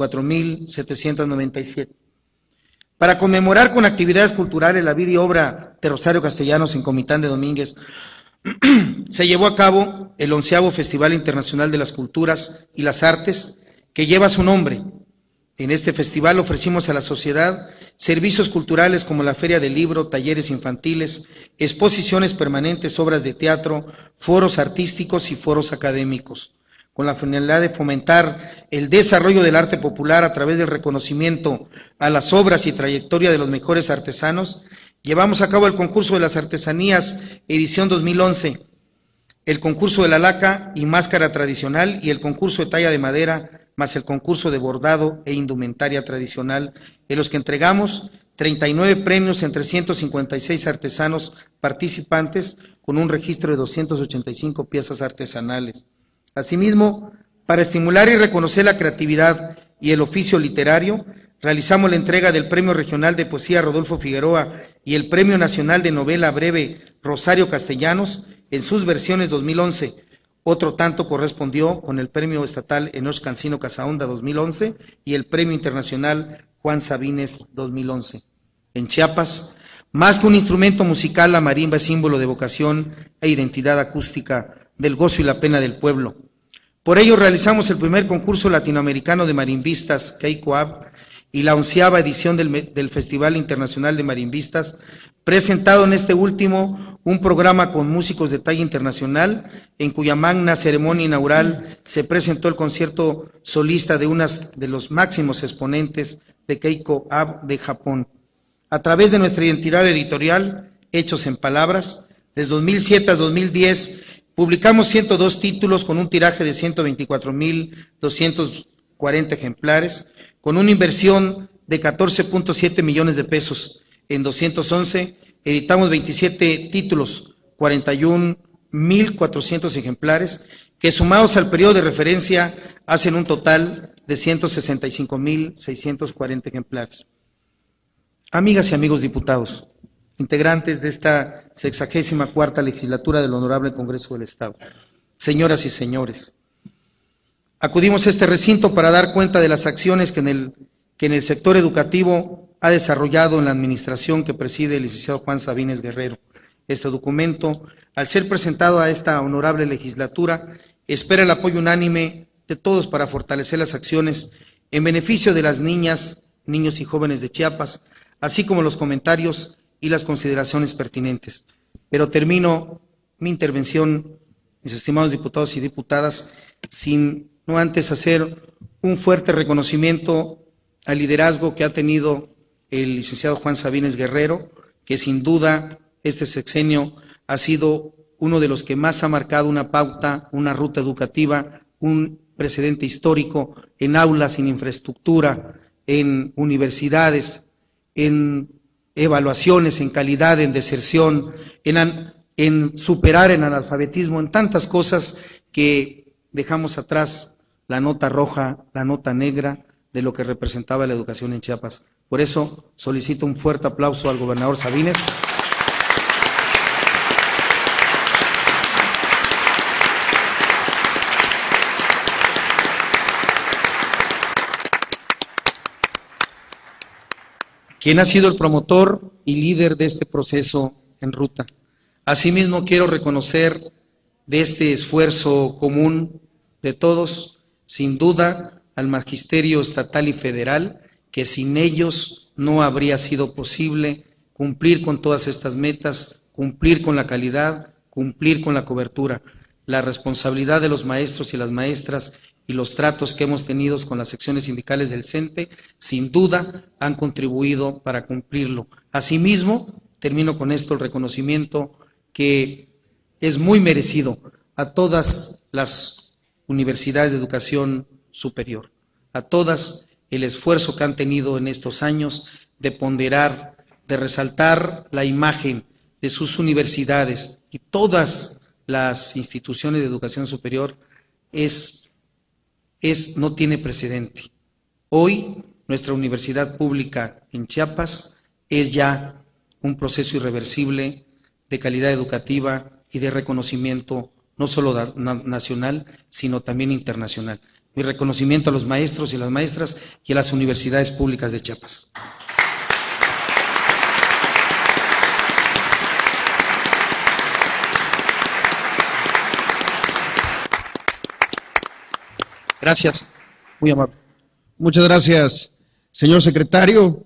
354,797. Para conmemorar con actividades culturales la vida y obra de Rosario Castellanos en Comitán de Domínguez, se llevó a cabo el 11º Festival Internacional de las Culturas y las Artes, que lleva su nombre. En este festival ofrecimos a la sociedad servicios culturales como la Feria del Libro, talleres infantiles, exposiciones permanentes, obras de teatro, foros artísticos y foros académicos, con la finalidad de fomentar el desarrollo del arte popular a través del reconocimiento a las obras y trayectoria de los mejores artesanos. Llevamos a cabo el concurso de las artesanías edición 2011, el concurso de la laca y máscara tradicional y el concurso de talla de madera, más el concurso de bordado e indumentaria tradicional, en los que entregamos 39 premios entre 156 artesanos participantes con un registro de 285 piezas artesanales. Asimismo, para estimular y reconocer la creatividad y el oficio literario, realizamos la entrega del Premio Regional de Poesía Rodolfo Figueroa y el Premio Nacional de Novela Breve Rosario Castellanos en sus versiones 2011. Otro tanto correspondió con el Premio Estatal Enoch Cancino Casaonda 2011 y el Premio Internacional Juan Sabines 2011. En Chiapas, más que un instrumento musical, la marimba es símbolo de vocación e identidad acústica del gozo y la pena del pueblo. Por ello realizamos el primer concurso latinoamericano de marimbistas Keiko-Ab y la 11ª edición del Festival Internacional de Marimbistas, presentado en este último un programa con músicos de talla internacional, en cuya magna ceremonia inaugural se presentó el concierto solista de unas de los máximos exponentes de Keiko-Ab de Japón. A través de nuestra identidad editorial, Hechos en Palabras, desde 2007 a 2010, publicamos 102 títulos con un tiraje de 124,240 ejemplares, con una inversión de 14.7 millones de pesos. En 211 editamos 27 títulos, 41,400 ejemplares, que sumados al periodo de referencia hacen un total de 165,640 ejemplares. Amigas y amigos diputados, integrantes de esta 64ª legislatura del Honorable Congreso del Estado, señoras y señores, acudimos a este recinto para dar cuenta de las acciones que en el sector educativo ha desarrollado en la administración que preside el licenciado Juan Sabines Guerrero. Este documento, al ser presentado a esta honorable legislatura, espera el apoyo unánime de todos para fortalecer las acciones en beneficio de las niñas, niños y jóvenes de Chiapas, así como los comentarios y las consideraciones pertinentes. Pero termino mi intervención, mis estimados diputados y diputadas, sin no antes hacer un fuerte reconocimiento al liderazgo que ha tenido el licenciado Juan Sabines Guerrero, que sin duda este sexenio ha sido uno de los que más ha marcado una pauta, una ruta educativa, un precedente histórico en aulas, en infraestructura, en universidades, en evaluaciones, en calidad, en deserción, en superar el analfabetismo, en tantas cosas que dejamos atrás la nota roja, la nota negra de lo que representaba la educación en Chiapas. Por eso solicito un fuerte aplauso al gobernador Sabines. Quien ha sido el promotor y líder de este proceso en ruta. Asimismo, quiero reconocer de este esfuerzo común de todos, sin duda, al magisterio estatal y federal, que sin ellos no habría sido posible cumplir con todas estas metas, cumplir con la calidad, cumplir con la cobertura. La responsabilidad de los maestros y las maestras y los tratos que hemos tenido con las secciones sindicales del CENTE, sin duda, han contribuido para cumplirlo. Asimismo, termino con esto, el reconocimiento que es muy merecido a todas las universidades de educación superior, a todas el esfuerzo que han tenido en estos años de ponderar, de resaltar la imagen de sus universidades y todas las instituciones de educación superior no tiene precedente. Hoy, nuestra universidad pública en Chiapas es ya un proceso irreversible de calidad educativa y de reconocimiento no solo nacional, sino también internacional. Mi reconocimiento a los maestros y las maestras y a las universidades públicas de Chiapas. Gracias. Muy amable. Muchas gracias, señor secretario.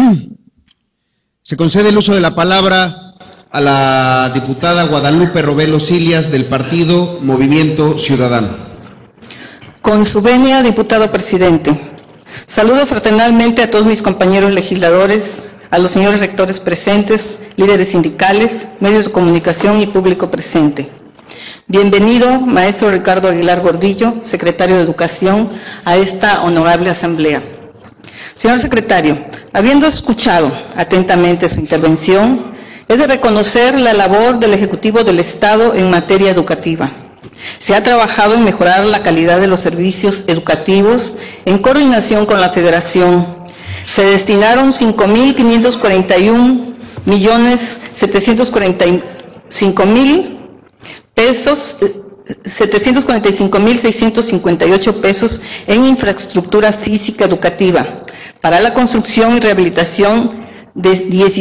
Se concede el uso de la palabra a la diputada Guadalupe Robelo Silias del partido Movimiento Ciudadano. Con su venia, diputado presidente. Saludo fraternalmente a todos mis compañeros legisladores, a los señores rectores presentes, líderes sindicales, medios de comunicación y público presente. Bienvenido, maestro Ricardo Aguilar Gordillo, secretario de Educación, a esta honorable asamblea. Señor secretario, habiendo escuchado atentamente su intervención, es de reconocer la labor del Ejecutivo del Estado en materia educativa. Se ha trabajado en mejorar la calidad de los servicios educativos en coordinación con la Federación. Se destinaron 5.541.745.000 pesos, 745.658 pesos en infraestructura física educativa para la construcción y rehabilitación de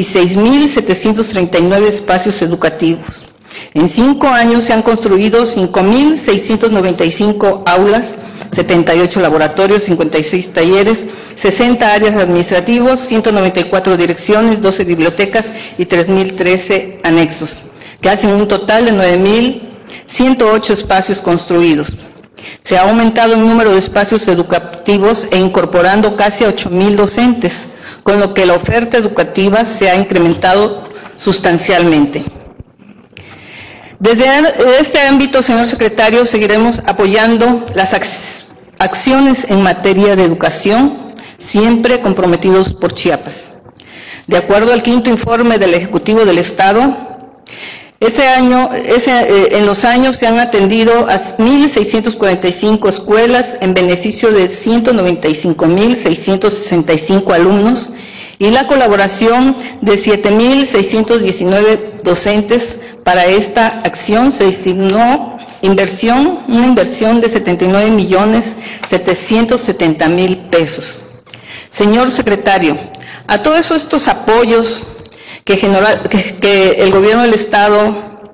16.739 espacios educativos. En 5 años se han construido 5.695 aulas, 78 laboratorios, 56 talleres, 60 áreas administrativas, 194 direcciones, 12 bibliotecas y 3.013 anexos, que hacen un total de 9.108 espacios construidos. Se ha aumentado el número de espacios educativos e incorporando casi a 8.000 docentes, con lo que la oferta educativa se ha incrementado sustancialmente. Desde este ámbito, señor secretario, seguiremos apoyando las acciones en materia de educación, siempre comprometidos por Chiapas. De acuerdo al 5º informe del Ejecutivo del Estado, en los años se han atendido a 1.645 escuelas en beneficio de 195.665 alumnos y la colaboración de 7.619 docentes. Para esta acción se destinó una inversión de 79.770.000 pesos. Señor secretario, a todos estos apoyos que el gobierno del Estado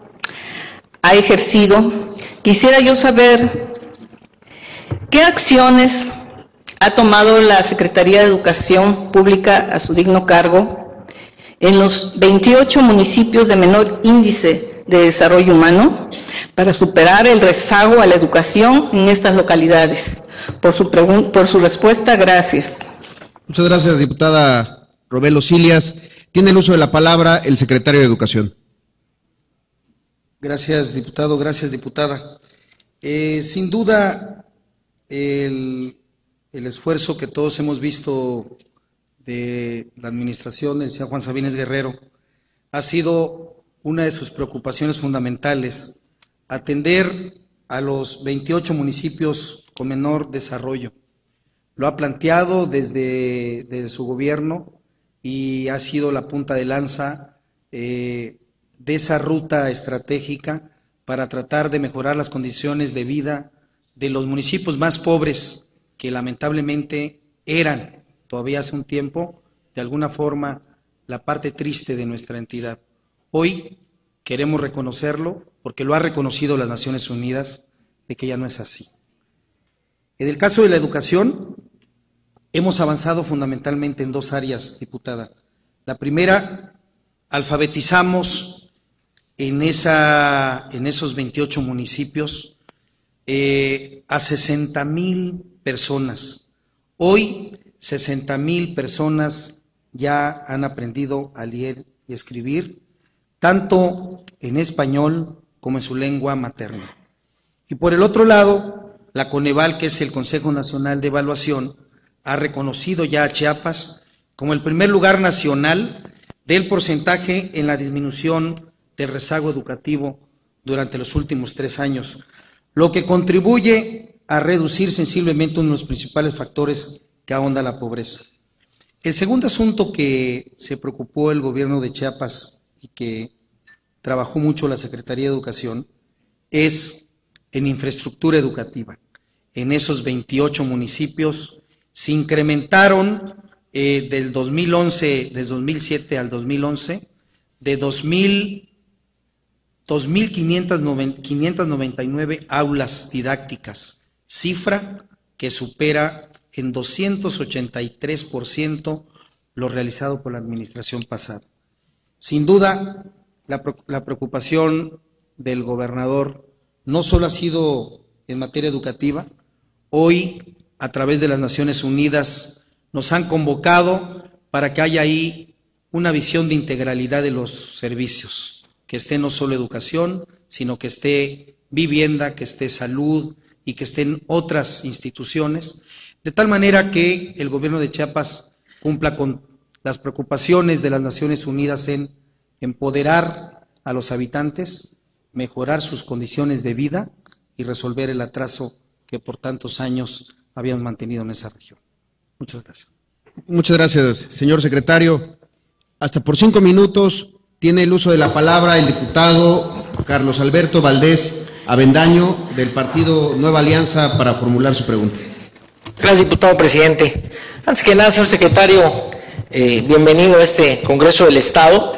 ha ejercido, quisiera yo saber qué acciones ha tomado la Secretaría de Educación Pública a su digno cargo en los 28 municipios de menor índice de desarrollo humano para superar el rezago a la educación en estas localidades. Por su respuesta, gracias. Muchas gracias, diputada Robelo Silias. Tiene el uso de la palabra el secretario de Educación. Gracias, diputado. Gracias, diputada. Sin duda, el esfuerzo que todos hemos visto de la administración del señor Juan Sabines Guerrero ha sido una de sus preocupaciones fundamentales, atender a los 28 municipios con menor desarrollo. Lo ha planteado desde su gobierno y ha sido la punta de lanza de esa ruta estratégica para tratar de mejorar las condiciones de vida de los municipios más pobres, que lamentablemente eran todavía hace un tiempo, de alguna forma, la parte triste de nuestra entidad. Hoy queremos reconocerlo, porque lo ha reconocido las Naciones Unidas, de que ya no es así. En el caso de la educación, hemos avanzado fundamentalmente en 2 áreas, diputada. La primera, alfabetizamos en esos 28 municipios a 60,000 personas. Hoy, 60,000 personas ya han aprendido a leer y escribir, tanto en español como en su lengua materna. Y por el otro lado, la Coneval, que es el Consejo Nacional de Evaluación, ha reconocido ya a Chiapas como el primer lugar nacional del porcentaje en la disminución del rezago educativo durante los últimos 3 años, lo que contribuye a reducir sensiblemente uno de los principales factores que ahonda la pobreza. El segundo asunto que se preocupó el gobierno de Chiapas y que trabajó mucho la Secretaría de Educación es en infraestructura educativa. En esos 28 municipios se incrementaron del 2007 al 2011, de 2.599 aulas didácticas, cifra que supera en 283% lo realizado por la administración pasada. Sin duda, la preocupación del gobernador no solo ha sido en materia educativa. Hoy, a través de las Naciones Unidas, nos han convocado para que haya ahí una visión de integralidad de los servicios, que esté no solo educación, sino que esté vivienda, que esté salud y que estén otras instituciones, de tal manera que el gobierno de Chiapas cumpla con las preocupaciones de las Naciones Unidas en empoderar a los habitantes, mejorar sus condiciones de vida y resolver el atraso que por tantos años habían mantenido en esa región. Muchas gracias. Muchas gracias, señor secretario. Hasta por 5 minutos tiene el uso de la palabra el diputado Carlos Alberto Valdés Avendaño, del partido Nueva Alianza, para formular su pregunta. Gracias, diputado presidente. Antes que nada, señor secretario, bienvenido a este Congreso del Estado.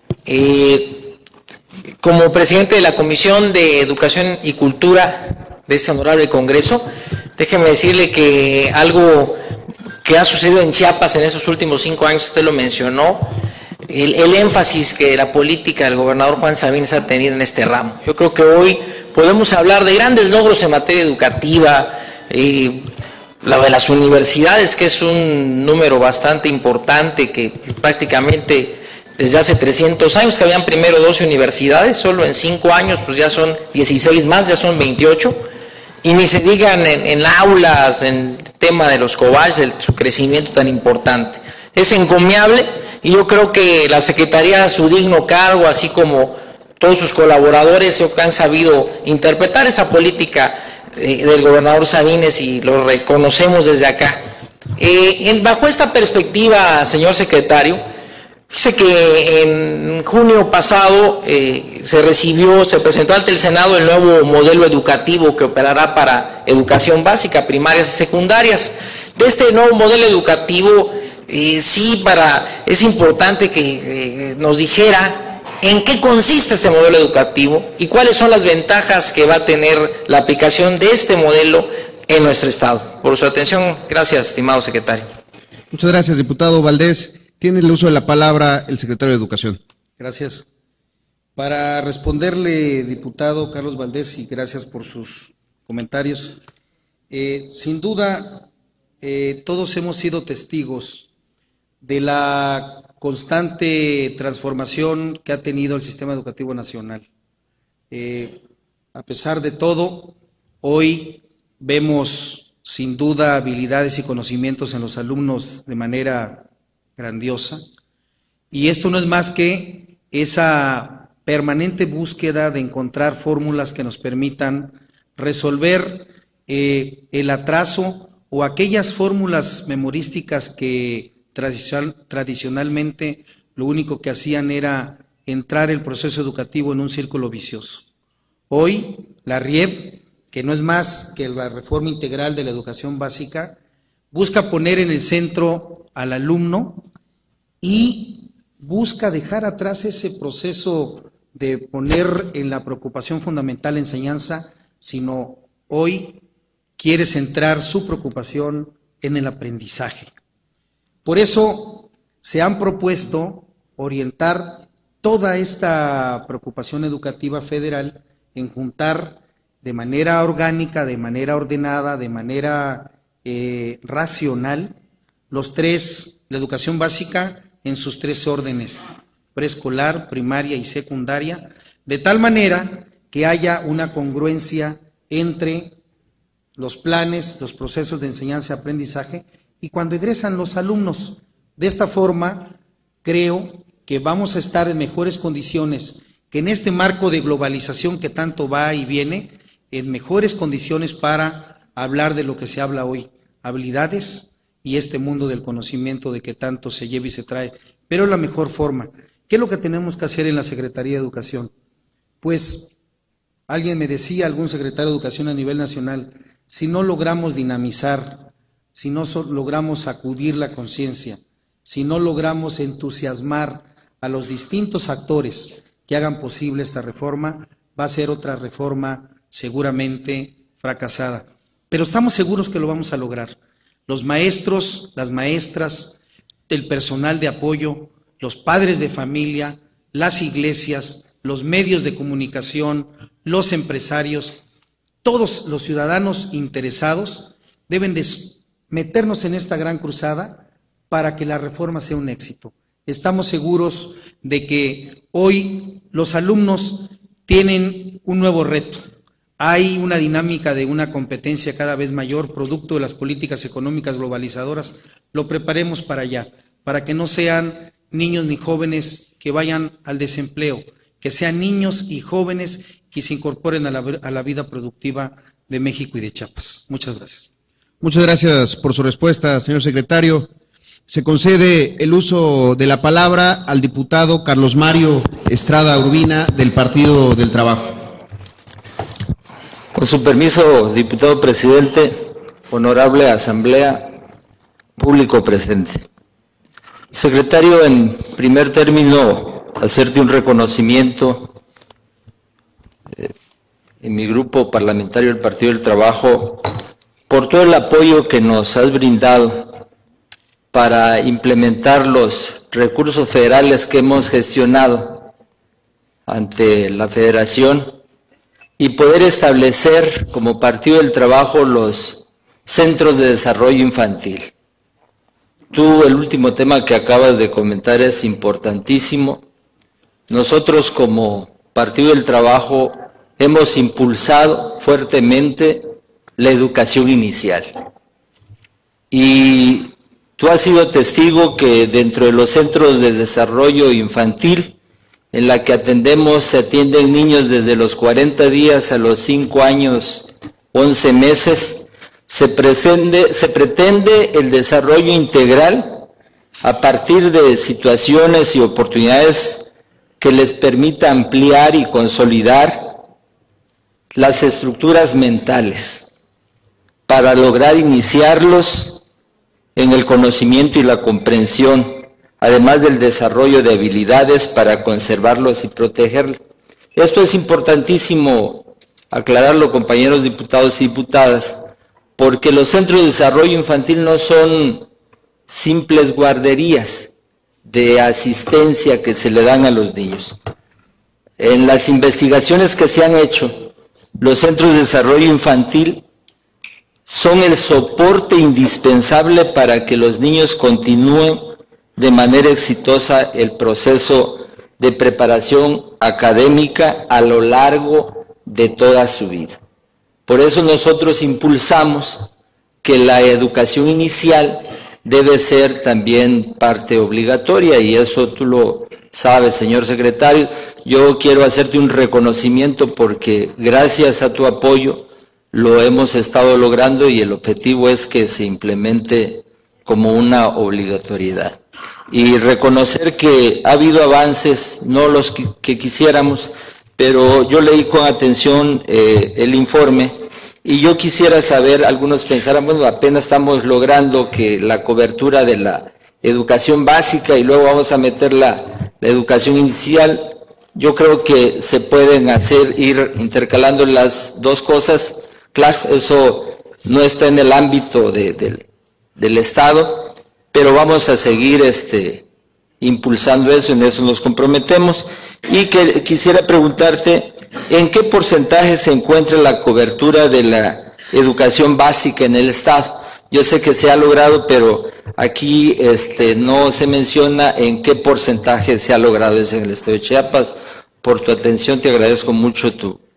Como presidente de la Comisión de Educación y Cultura de este honorable Congreso, déjeme decirle que algo que ha sucedido en Chiapas en esos últimos 5 años, usted lo mencionó, el énfasis que la política del gobernador Juan Sabines ha tenido en este ramo. Yo creo que hoy podemos hablar de grandes logros en materia educativa, la de las universidades, que es un número bastante importante, que prácticamente desde hace 300 años, que habían primero 12 universidades, solo en 5 años pues ya son 16 más, ya son 28, y ni se digan en aulas, en el tema de los COBACH, de su crecimiento tan importante. Es encomiable, y yo creo que la Secretaría a su digno cargo, así como todos sus colaboradores, han sabido interpretar esa política del gobernador Sabines, y lo reconocemos desde acá. Bajo esta perspectiva, señor secretario, fíjese que en junio pasado se presentó ante el Senado el nuevo modelo educativo que operará para educación básica, primarias y secundarias. De este nuevo modelo educativo, es importante que nos dijera en qué consiste este modelo educativo y cuáles son las ventajas que va a tener la aplicación de este modelo en nuestro Estado. Por su atención, gracias, estimado secretario. Muchas gracias, diputado Valdés. Tiene el uso de la palabra el secretario de Educación. Gracias. Para responderle, diputado Carlos Valdés, y gracias por sus comentarios, sin duda todos hemos sido testigos de la constante transformación que ha tenido el sistema educativo nacional. A pesar de todo, hoy vemos sin duda habilidades y conocimientos en los alumnos de manera grandiosa, y esto no es más que esa permanente búsqueda de encontrar fórmulas que nos permitan resolver el atraso o aquellas fórmulas memorísticas que tradicionalmente lo único que hacían era entrar el proceso educativo en un círculo vicioso. Hoy la RIEB, que no es más que la reforma integral de la educación básica, busca poner en el centro al alumno y busca dejar atrás ese proceso de poner en la preocupación fundamental la enseñanza, sino hoy quiere centrar su preocupación en el aprendizaje. Por eso se han propuesto orientar toda esta preocupación educativa federal en juntar de manera orgánica, de manera ordenada, de manera racional, la educación básica en sus 3 órdenes, preescolar, primaria y secundaria, de tal manera que haya una congruencia entre los planes, los procesos de enseñanza y aprendizaje y cuando egresan los alumnos. De esta forma, creo que vamos a estar en mejores condiciones, que en este marco de globalización que tanto va y viene, en mejores condiciones para hablar de lo que se habla hoy, habilidades y este mundo del conocimiento de que tanto se lleva y se trae, pero la mejor forma. ¿Qué es lo que tenemos que hacer en la Secretaría de Educación? Pues alguien me decía, algún secretario de Educación a nivel nacional, si no logramos dinamizar, si no logramos sacudir la conciencia, si no logramos entusiasmar a los distintos actores que hagan posible esta reforma, va a ser otra reforma seguramente fracasada. pero estamos seguros que lo vamos a lograr. Los maestros, las maestras, el personal de apoyo, los padres de familia, las iglesias, los medios de comunicación, los empresarios, todos los ciudadanos interesados deben de meternos en esta gran cruzada para que la reforma sea un éxito. Estamos seguros de que hoy los alumnos tienen un nuevo reto. Hay una dinámica de una competencia cada vez mayor, producto de las políticas económicas globalizadoras. Lo preparemos para allá, para que no sean niños ni jóvenes que vayan al desempleo, que sean niños y jóvenes que se incorporen a la vida productiva de México y de Chiapas. Muchas gracias. Muchas gracias por su respuesta, señor secretario. Se concede el uso de la palabra al diputado Carlos Mario Estrada Urbina, del Partido del Trabajo. Con su permiso, diputado presidente, honorable asamblea, público presente. Secretario, en primer término, hacerte un reconocimiento en mi grupo parlamentario del Partido del Trabajo por todo el apoyo que nos has brindado para implementar los recursos federales que hemos gestionado ante la Federación y poder establecer como Partido del Trabajo los centros de desarrollo infantil. Tú, el último tema que acabas de comentar es importantísimo. Nosotros como Partido del Trabajo hemos impulsado fuertemente la educación inicial. Y tú has sido testigo que dentro de los centros de desarrollo infantil, en la que se atienden niños desde los 40 días a los 5 años, 11 meses, se pretende el desarrollo integral a partir de situaciones y oportunidades que les permita ampliar y consolidar las estructuras mentales para lograr iniciarlos en el conocimiento y la comprensión, además del desarrollo de habilidades para conservarlos y protegerlos. Esto es importantísimo aclararlo, compañeros diputados y diputadas, porque los centros de desarrollo infantil no son simples guarderías de asistencia que se le dan a los niños. En las investigaciones que se han hecho, los centros de desarrollo infantil son el soporte indispensable para que los niños continúen de manera exitosa el proceso de preparación académica a lo largo de toda su vida. Por eso nosotros impulsamos que la educación inicial debe ser también parte obligatoria, y eso tú lo sabes, señor secretario. Yo quiero hacerte un reconocimiento porque gracias a tu apoyo lo hemos estado logrando y el objetivo es que se implemente como una obligatoriedad. Y reconocer que ha habido avances, no los que quisiéramos, pero yo leí con atención el informe y yo quisiera saber, algunos pensarán, bueno, apenas estamos logrando que la cobertura de la educación básica y luego vamos a meter la educación inicial. Yo creo que se pueden ir intercalando las dos cosas. Claro, eso no está en el ámbito del Estado, pero vamos a seguir impulsando eso, en eso nos comprometemos. Y que quisiera preguntarte, ¿en qué porcentaje se encuentra la cobertura de la educación básica en el Estado? Yo sé que se ha logrado, pero aquí no se menciona en qué porcentaje se ha logrado eso en el Estado de Chiapas. Por tu atención, te agradezco mucho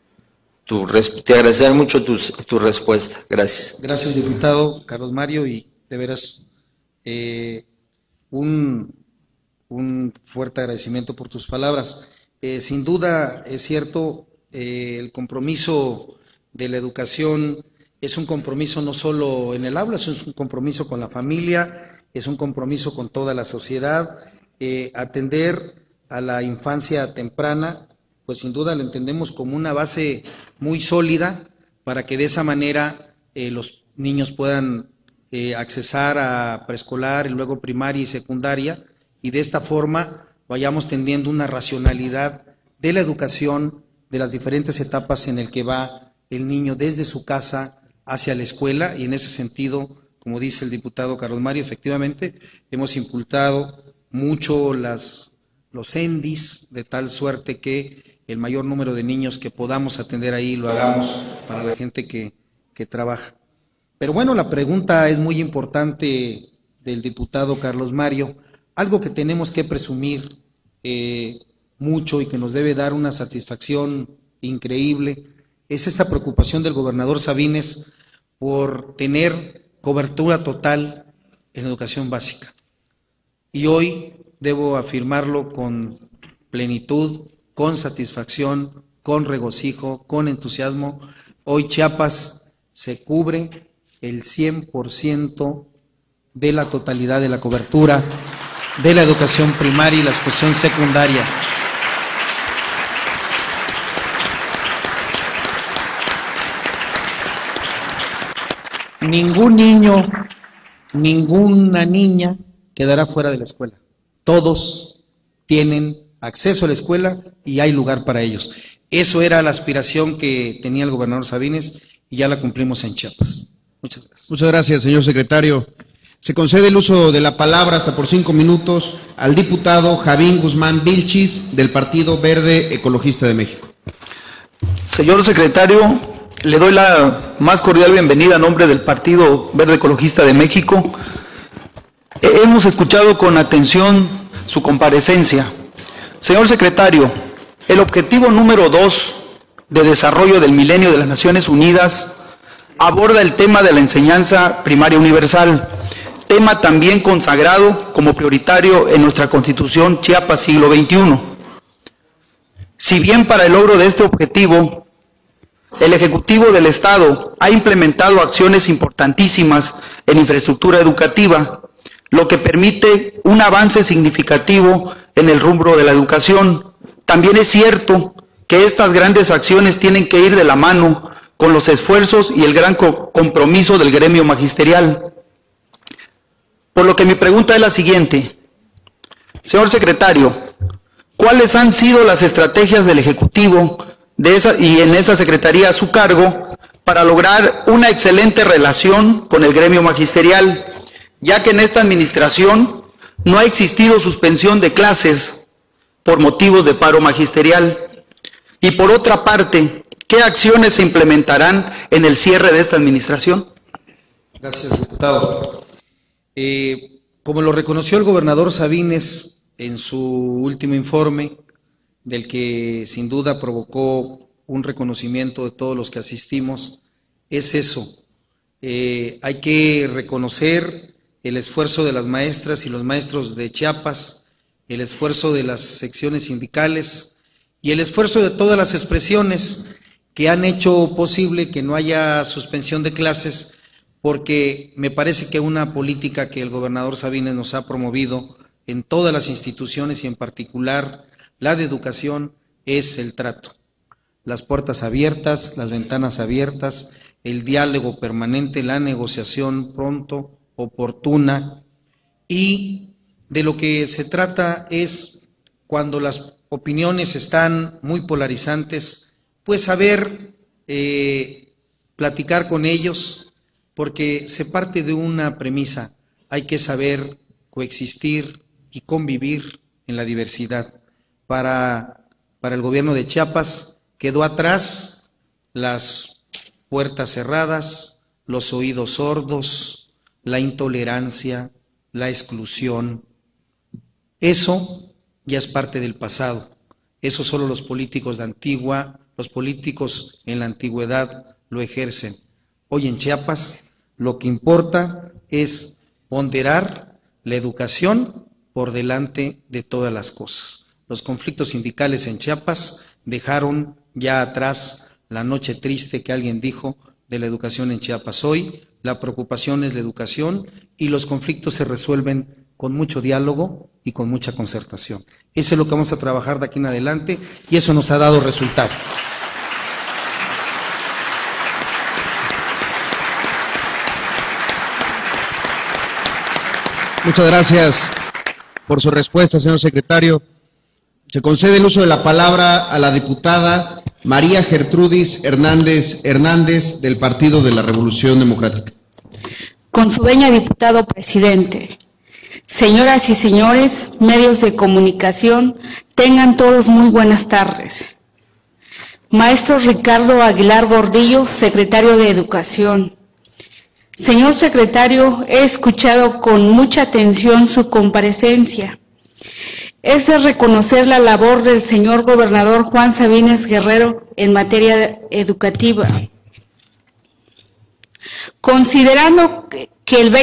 te agradeceré mucho tu respuesta. Gracias. Gracias, diputado Carlos Mario, y de veras un fuerte agradecimiento por tus palabras. Sin duda es cierto, el compromiso de la educación es un compromiso no solo en el aula, es un compromiso con la familia, es un compromiso con toda la sociedad. Atender a la infancia temprana, pues sin duda lo entendemos como una base muy sólida para que de esa manera los niños puedan accesar a preescolar y luego primaria y secundaria, y de esta forma vayamos tendiendo una racionalidad de la educación de las diferentes etapas en el que va el niño desde su casa hacia la escuela, y en ese sentido, como dice el diputado Carlos Mario, efectivamente hemos impulsado mucho los ENDIs, de tal suerte que el mayor número de niños que podamos atender ahí lo hagamos para la gente que trabaja. Pero bueno, la pregunta es muy importante del diputado Carlos Mario, algo que tenemos que presumir mucho y que nos debe dar una satisfacción increíble, es esta preocupación del gobernador Sabines por tener cobertura total en educación básica. Y hoy debo afirmarlo con plenitud, con satisfacción, con regocijo, con entusiasmo. Hoy Chiapas se cubre el 100% de la totalidad de la cobertura de la educación primaria y la educación secundaria. Ningún niño, ninguna niña quedará fuera de la escuela. Todos tienen acceso a la escuela y hay lugar para ellos. Eso era la aspiración que tenía el gobernador Sabines y ya la cumplimos en Chiapas. Muchas gracias. Muchas gracias, señor secretario. Se concede el uso de la palabra hasta por 5 minutos al diputado Javín Guzmán Vilchis, del Partido Verde Ecologista de México. Señor secretario, le doy la más cordial bienvenida a nombre del Partido Verde Ecologista de México. Hemos escuchado con atención su comparecencia. Señor secretario, el objetivo número 2 de desarrollo del milenio de las Naciones Unidas aborda el tema de la enseñanza primaria universal, tema también consagrado como prioritario en nuestra Constitución Chiapas siglo XXI. Si bien para el logro de este objetivo, el Ejecutivo del Estado ha implementado acciones importantísimas en infraestructura educativa, lo que permite un avance significativo en el rubro de la educación, también es cierto que estas grandes acciones tienen que ir de la mano con los esfuerzos y el gran compromiso del gremio magisterial. Por lo que mi pregunta es la siguiente. Señor secretario, ¿cuáles han sido las estrategias del Ejecutivo y en esa secretaría a su cargo para lograr una excelente relación con el gremio magisterial, ya que en esta administración no ha existido suspensión de clases por motivos de paro magisterial? Y por otra parte, ¿qué acciones se implementarán en el cierre de esta administración? Gracias, diputado. Como lo reconoció el gobernador Sabines en su último informe, del que sin duda provocó un reconocimiento de todos los que asistimos, es eso. Hay que reconocer el esfuerzo de las maestras y los maestros de Chiapas, el esfuerzo de las secciones sindicales y el esfuerzo de todas las expresiones que han hecho posible que no haya suspensión de clases, porque me parece que una política que el gobernador Sabines nos ha promovido en todas las instituciones y en particular la de educación es el trato. Las puertas abiertas, las ventanas abiertas, el diálogo permanente, la negociación pronto, oportuna, y de lo que se trata es, cuando las opiniones están muy polarizantes, pues saber platicar con ellos, porque se parte de una premisa: hay que saber coexistir y convivir en la diversidad. Para el gobierno de Chiapas quedó atrás las puertas cerradas, los oídos sordos, la intolerancia, la exclusión. Eso ya es parte del pasado. Eso solo los políticos en la antigüedad lo ejercen. Hoy en Chiapas lo que importa es ponderar la educación por delante de todas las cosas. Los conflictos sindicales en Chiapas dejaron ya atrás la noche triste que alguien dijo de la educación en Chiapas. Hoy la preocupación es la educación y los conflictos se resuelven con mucho diálogo y con mucha concertación. Eso es lo que vamos a trabajar de aquí en adelante y eso nos ha dado resultado. Muchas gracias por su respuesta, señor secretario. Se concede el uso de la palabra a la diputada María Gertrudis Hernández Hernández, del Partido de la Revolución Democrática. Con su venia, diputado presidente. Señoras y señores, medios de comunicación, tengan todos muy buenas tardes. Maestro Ricardo Aguilar Gordillo, secretario de Educación. Señor secretario, he escuchado con mucha atención su comparecencia. Es de reconocer la labor del señor gobernador Juan Sabines Guerrero en materia educativa. Considerando que el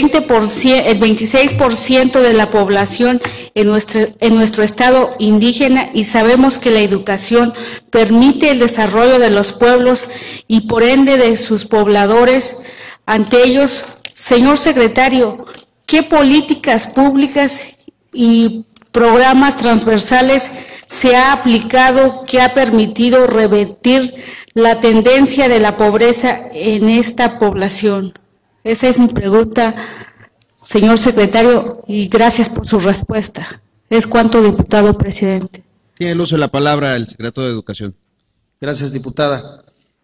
26% de la población en nuestro estado indígena, y sabemos que la educación permite el desarrollo de los pueblos y por ende de sus pobladores, ante ellos, señor secretario, ¿qué políticas públicas y programas transversales se ha aplicado que ha permitido revertir la tendencia de la pobreza en esta población? Esa es mi pregunta, señor secretario, y gracias por su respuesta. Es cuanto, diputado presidente. Tiene el uso de la palabra el secretario de Educación. Gracias, diputada.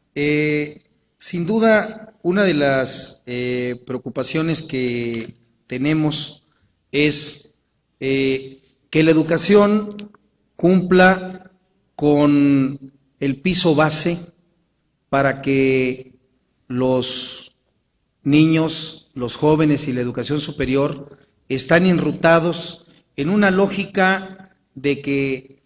Sin duda, una de las preocupaciones que tenemos es que la educación cumpla con el piso base para que los niños, los jóvenes y la educación superior están enrutados en una lógica de que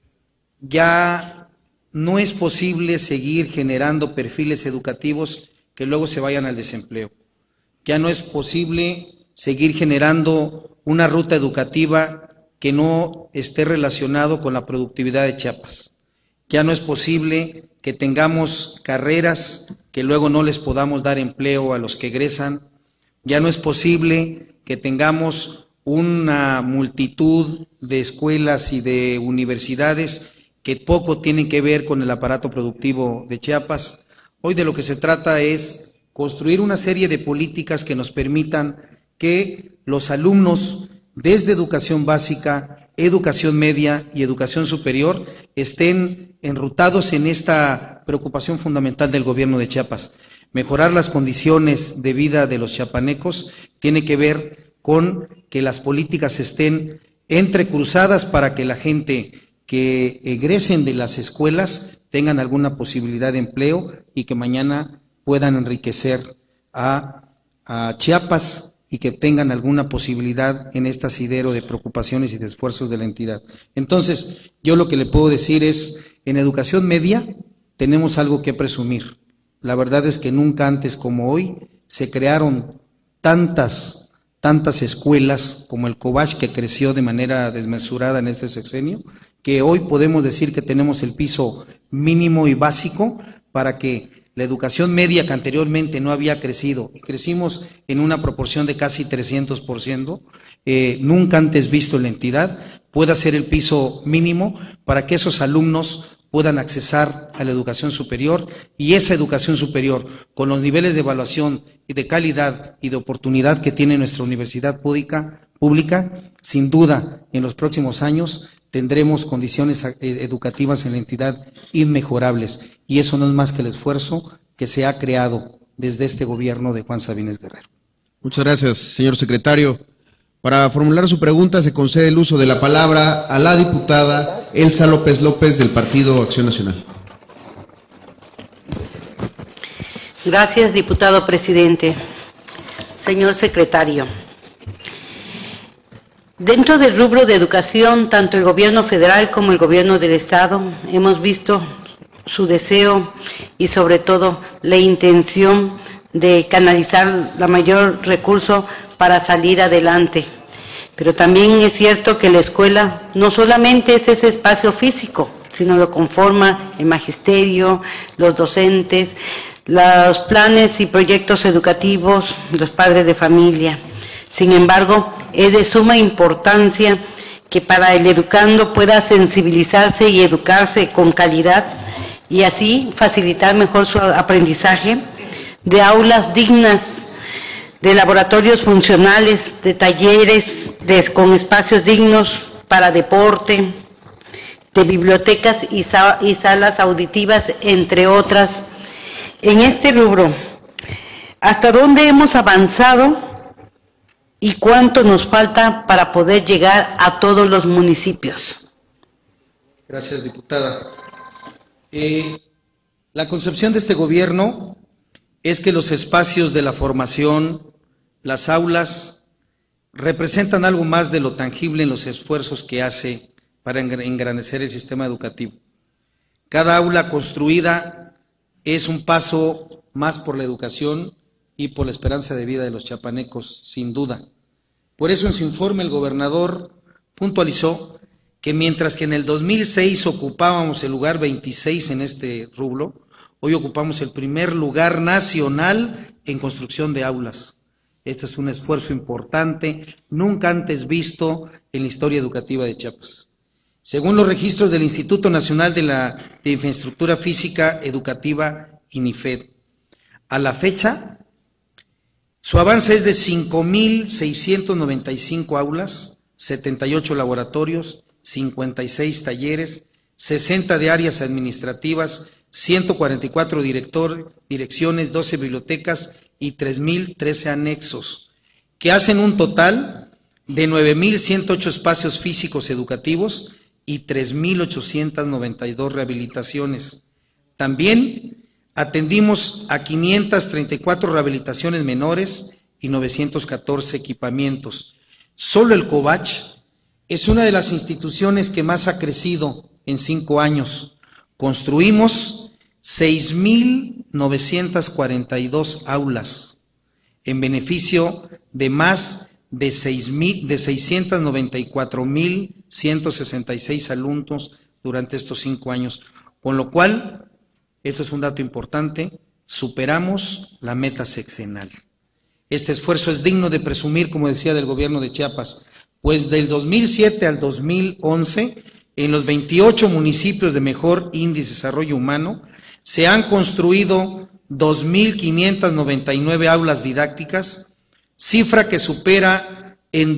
ya no es posible seguir generando perfiles educativos que luego se vayan al desempleo. Ya no es posible seguir generando una ruta educativa que no esté relacionado con la productividad de Chiapas. Ya no es posible que tengamos carreras que luego no les podamos dar empleo a los que egresan. Ya no es posible que tengamos una multitud de escuelas y de universidades que poco tienen que ver con el aparato productivo de Chiapas. Hoy de lo que se trata es construir una serie de políticas que nos permitan que los alumnos desde educación básica, educación media y educación superior estén enrutados en esta preocupación fundamental del gobierno de Chiapas. Mejorar las condiciones de vida de los chiapanecos tiene que ver con que las políticas estén entrecruzadas para que la gente que egresen de las escuelas tengan alguna posibilidad de empleo y que mañana puedan enriquecer a Chiapas y que tengan alguna posibilidad en este asidero de preocupaciones y de esfuerzos de la entidad. Entonces, yo lo que le puedo decir es, en educación media tenemos algo que presumir. La verdad es que nunca antes como hoy se crearon tantas escuelas como el Cobach, que creció de manera desmesurada en este sexenio, que hoy podemos decir que tenemos el piso mínimo y básico para que la educación media, que anteriormente no había crecido, y crecimos en una proporción de casi 300%, nunca antes visto en la entidad, pueda ser el piso mínimo para que esos alumnos puedan accesar a la educación superior, y esa educación superior, con los niveles de evaluación y de calidad y de oportunidad que tiene nuestra universidad pública, sin duda, en los próximos años tendremos condiciones educativas en la entidad inmejorables, y eso no es más que el esfuerzo que se ha creado desde este gobierno de Juan Sabines Guerrero. Muchas gracias, señor secretario. Para formular su pregunta se concede el uso de la palabra a la diputada Elsa López López, del Partido Acción Nacional. Gracias, diputado presidente. Señor secretario, dentro del rubro de educación, tanto el gobierno federal como el gobierno del estado hemos visto su deseo y sobre todo la intención de canalizar la mayor recurso para salir adelante. Pero también es cierto que la escuela no solamente es ese espacio físico, sino lo conforma el magisterio, los docentes, los planes y proyectos educativos, los padres de familia. Sin embargo, es de suma importancia que para el educando pueda sensibilizarse y educarse con calidad y así facilitar mejor su aprendizaje, de aulas dignas, de laboratorios funcionales, de talleres con espacios dignos para deporte, de bibliotecas y salas auditivas, entre otras. En este rubro, ¿hasta dónde hemos avanzado y cuánto nos falta para poder llegar a todos los municipios? Gracias, diputada. La concepción de este gobierno es que los espacios de la formación, las aulas, representan algo más de lo tangible en los esfuerzos que hace para engrandecer el sistema educativo. Cada aula construida es un paso más por la educación y por la esperanza de vida de los chiapanecos, sin duda. Por eso en su informe el gobernador puntualizó que mientras que en el 2006 ocupábamos el lugar 26 en este rubro, hoy ocupamos el primer lugar nacional en construcción de aulas. Este es un esfuerzo importante, nunca antes visto en la historia educativa de Chiapas. Según los registros del Instituto Nacional de Infraestructura Física Educativa, INIFED, a la fecha, su avance es de 5.695 aulas, 78 laboratorios, 56 talleres, 60 de áreas administrativas, 144 direcciones, 12 bibliotecas y 3.013 anexos, que hacen un total de 9.108 espacios físicos educativos y 3.892 rehabilitaciones. También atendimos a 534 rehabilitaciones menores y 914 equipamientos. Solo el COVACH es una de las instituciones que más ha crecido en 5 años. Construimos 6.942 aulas en beneficio de más de 694.166 alumnos durante estos 5 años, con lo cual, esto es un dato importante, superamos la meta sexenal. Este esfuerzo es digno de presumir, como decía, del gobierno de Chiapas, pues del 2007 al 2011, en los 28 municipios de mejor índice de desarrollo humano, se han construido 2.599 aulas didácticas, cifra que supera en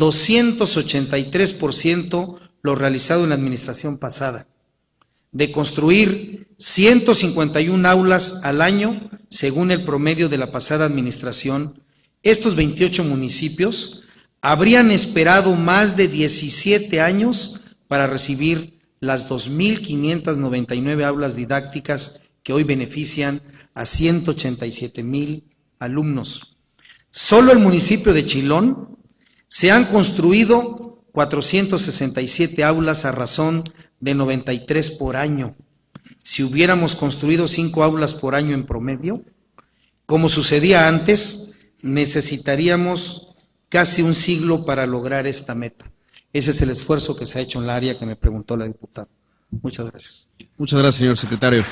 283% lo realizado en la administración pasada. De construir 151 aulas al año, según el promedio de la pasada administración, estos 28 municipios habrían esperado más de 17 años para recibir las 2.599 aulas didácticas que hoy benefician a 187,000 alumnos. Solo el municipio de Chilón se han construido 467 aulas a razón de 93 por año. Si hubiéramos construido 5 aulas por año en promedio, como sucedía antes, necesitaríamos casi un siglo para lograr esta meta. Ese es el esfuerzo que se ha hecho en la área que me preguntó la diputada. Muchas gracias. Muchas gracias, señor secretario.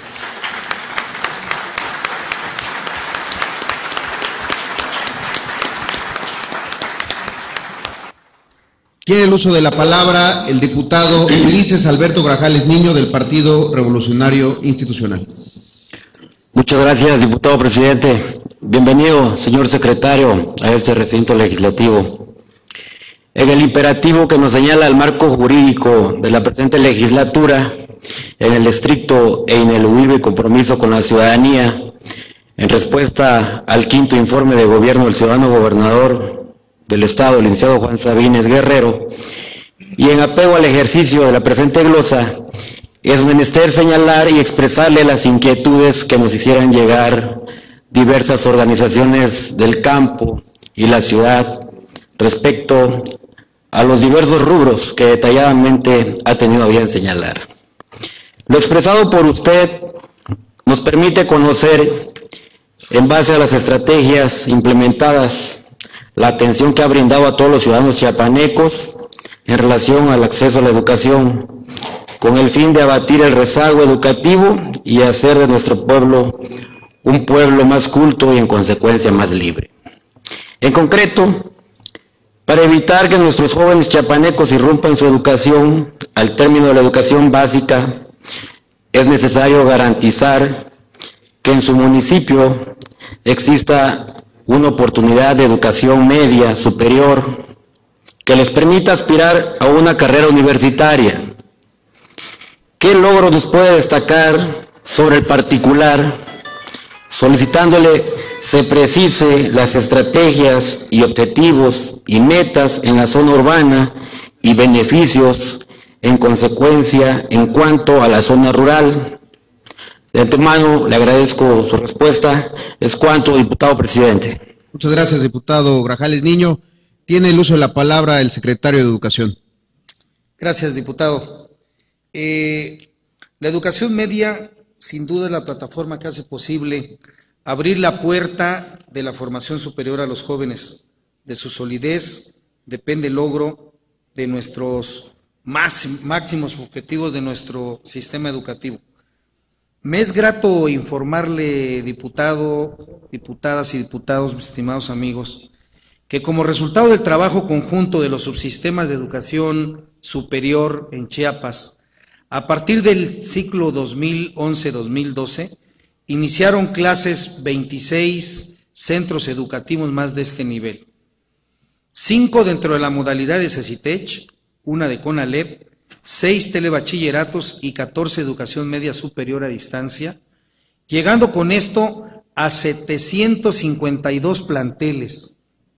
Tiene el uso de la palabra el diputado Ulises Alberto Grajales Niño, del Partido Revolucionario Institucional. Muchas gracias, diputado presidente. Bienvenido, señor secretario, a este recinto legislativo. En el imperativo que nos señala el marco jurídico de la presente legislatura, en el estricto e ineludible compromiso con la ciudadanía, en respuesta al 5º informe de gobierno del ciudadano gobernador del Estado, el licenciado Juan Sabines Guerrero, y en apego al ejercicio de la presente glosa, es menester señalar y expresarle las inquietudes que nos hicieran llegar diversas organizaciones del campo y la ciudad respecto a los diversos rubros que detalladamente ha tenido a bien señalar. Lo expresado por usted nos permite conocer, en base a las estrategias implementadas, la atención que ha brindado a todos los ciudadanos chiapanecos en relación al acceso a la educación, con el fin de abatir el rezago educativo y hacer de nuestro pueblo un pueblo más culto y en consecuencia más libre. En concreto, para evitar que nuestros jóvenes chiapanecos irrumpan su educación al término de la educación básica, es necesario garantizar que en su municipio exista una oportunidad de educación media, superior, que les permita aspirar a una carrera universitaria. ¿qué logro nos puede destacar sobre el particular, solicitándole se precise las estrategias y objetivos y metas en la zona urbana y beneficios en consecuencia en cuanto a la zona rural? De antemano le agradezco su respuesta. Es cuanto, diputado presidente. Muchas gracias, diputado Grajales Niño. Tiene el uso de la palabra el secretario de Educación. Gracias, diputado. La educación media, sin duda, es la plataforma que hace posible abrir la puerta de la formación superior a los jóvenes. De su solidez depende el logro de nuestros máximos objetivos de nuestro sistema educativo. Me es grato informarle, diputado, diputadas y diputados, mis estimados amigos, que como resultado del trabajo conjunto de los subsistemas de educación superior en Chiapas, a partir del ciclo 2011-2012, iniciaron clases 26 centros educativos más de este nivel. 5 dentro de la modalidad de CECITECH, 1 de CONALEP, 6 telebachilleratos y 14 educación media superior a distancia, llegando con esto a 752 planteles,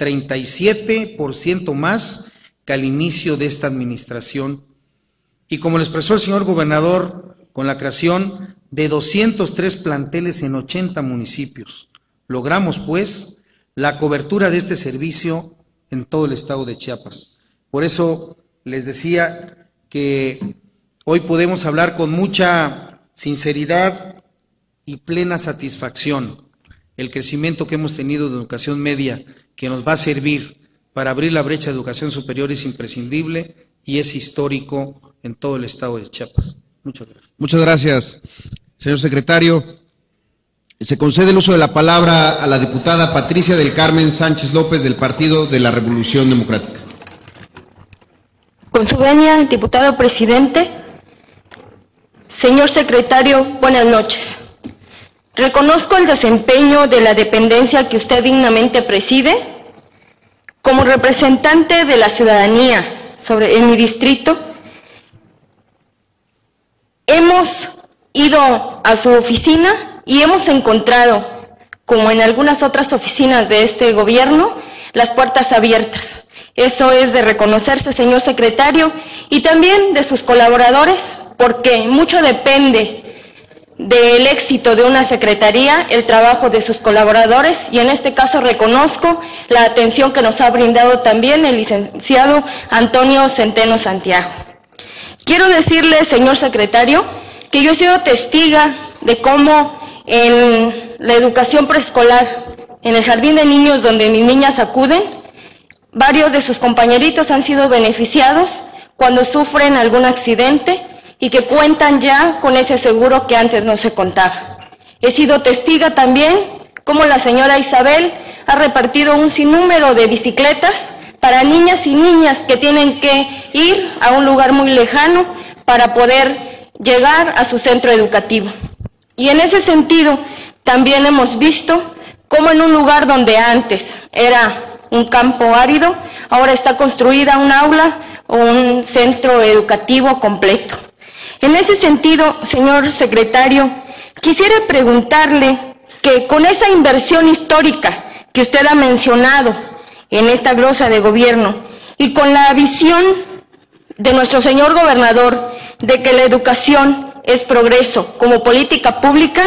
37% más que al inicio de esta administración. Y como lo expresó el señor gobernador, con la creación de 203 planteles en 80 municipios. Logramos, pues, la cobertura de este servicio en todo el estado de Chiapas. Por eso les decía que hoy podemos hablar con mucha sinceridad y plena satisfacción el crecimiento que hemos tenido de educación media, que nos va a servir para abrir la brecha de educación superior, es imprescindible y es histórico en todo el estado de Chiapas. Muchas gracias. Muchas gracias, señor secretario. Se concede el uso de la palabra a la diputada Patricia del Carmen Sánchez López, del Partido de la Revolución Democrática. Con su venia, diputado presidente, señor secretario, buenas noches. Reconozco el desempeño de la dependencia que usted dignamente preside. Como representante de la ciudadanía en mi distrito, hemos ido a su oficina y hemos encontrado, como en algunas otras oficinas de este gobierno, las puertas abiertas. Eso es de reconocerse, señor secretario, y también de sus colaboradores, porque mucho depende del éxito de una secretaría, el trabajo de sus colaboradores, y en este caso reconozco la atención que nos ha brindado también el licenciado Antonio Centeno Santiago. Quiero decirle, señor secretario, que yo he sido testiga de cómo en la educación preescolar, en el jardín de niños donde mis niñas acuden, varios de sus compañeritos han sido beneficiados cuando sufren algún accidente y que cuentan ya con ese seguro que antes no se contaba. He sido testiga también cómo la señora Isabel ha repartido un sinnúmero de bicicletas para niñas y niñas que tienen que ir a un lugar muy lejano para poder llegar a su centro educativo. Y en ese sentido también hemos visto cómo en un lugar donde antes era un campo árido, ahora está construida un aula o un centro educativo completo. En ese sentido, señor secretario, quisiera preguntarle que con esa inversión histórica que usted ha mencionado en esta glosa de gobierno y con la visión de nuestro señor gobernador de que la educación es progreso como política pública,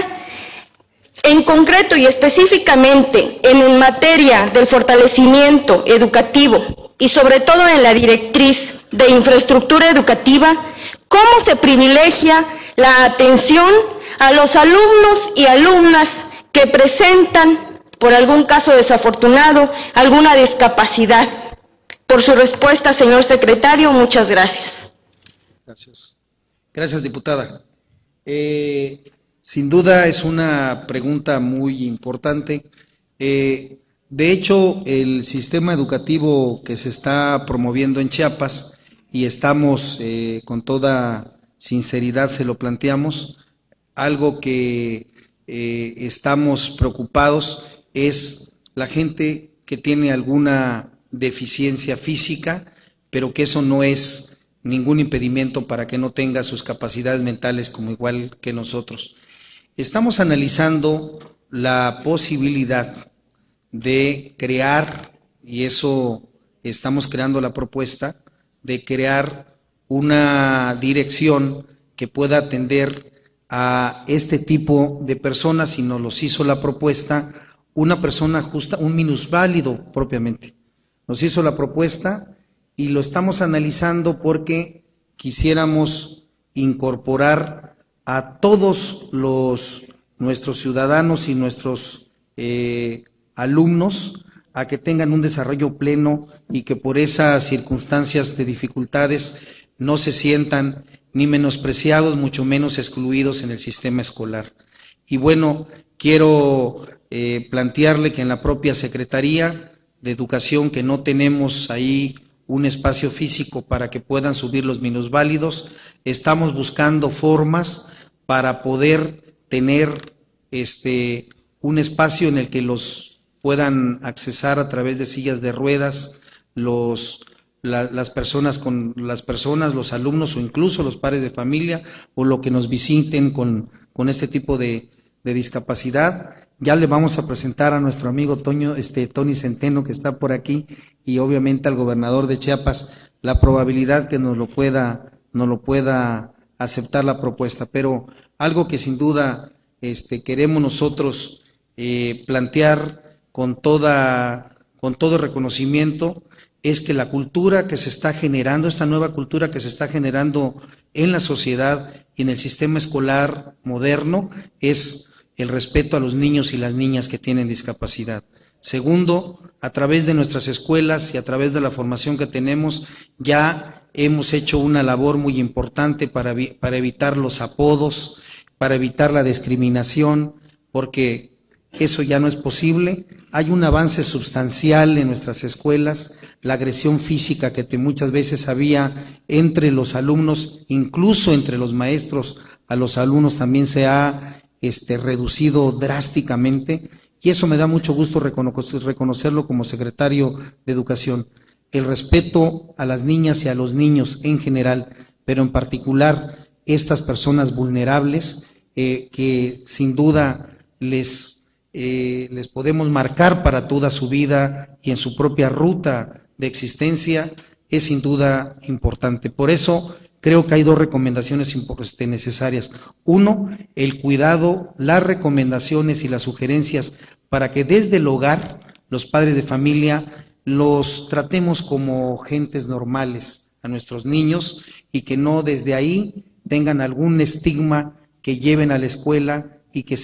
en concreto y específicamente en materia del fortalecimiento educativo y sobre todo en la directriz de infraestructura educativa, ¿cómo se privilegia la atención a los alumnos y alumnas que presentan, por algún caso desafortunado, alguna discapacidad? Por su respuesta, señor secretario, muchas gracias. Gracias. Gracias, diputada. Sin duda es una pregunta muy importante. De hecho, el sistema educativo que se está promoviendo en Chiapas, y estamos con toda sinceridad se lo planteamos, algo que estamos preocupados es la gente que tiene alguna deficiencia física, pero que eso no es ningún impedimento para que no tenga sus capacidades mentales como igual que nosotros. Estamos analizando la posibilidad de crear, y eso estamos creando la propuesta, de crear una dirección que pueda atender a este tipo de personas, y nos los hizo la propuesta una persona justa, un minusválido propiamente. Nos hizo la propuesta y lo estamos analizando porque quisiéramos incorporar a todos nuestros ciudadanos y nuestros alumnos a que tengan un desarrollo pleno y que por esas circunstancias de dificultades no se sientan ni menospreciados, mucho menos excluidos en el sistema escolar. Y bueno, quiero plantearle que en la propia Secretaría de Educación, que no tenemos ahí un espacio físico para que puedan subir los minusválidos, estamos buscando formas para poder tener un espacio en el que los puedan accesar a través de sillas de ruedas las personas, los alumnos o incluso los padres de familia o lo que nos visiten con este tipo de discapacidad. Ya le vamos a presentar a nuestro amigo Tony Centeno, que está por aquí, y obviamente al gobernador de Chiapas, la probabilidad que nos lo pueda aceptar la propuesta. Pero algo que sin duda queremos nosotros plantear con todo reconocimiento es que la cultura que se está generando, esta nueva cultura que se está generando en la sociedad y en el sistema escolar moderno, es el respeto a los niños y las niñas que tienen discapacidad. Segundo, a través de nuestras escuelas y a través de la formación que tenemos, ya hemos hecho una labor muy importante para evitar los apodos, para evitar la discriminación, porque eso ya no es posible. Hay un avance sustancial en nuestras escuelas, la agresión física que muchas veces había entre los alumnos, incluso entre los maestros a los alumnos, también se ha reducido drásticamente, y eso me da mucho gusto reconocerlo como secretario de Educación. El respeto a las niñas y a los niños en general, pero en particular estas personas vulnerables que sin duda les podemos marcar para toda su vida y en su propia ruta de existencia, es sin duda importante. Por eso creo que hay dos recomendaciones necesarias. Uno, el cuidado, las recomendaciones y las sugerencias para que desde el hogar los padres de familia los tratemos como gentes normales a nuestros niños y que no desde ahí tengan algún estigma que lleven a la escuela y que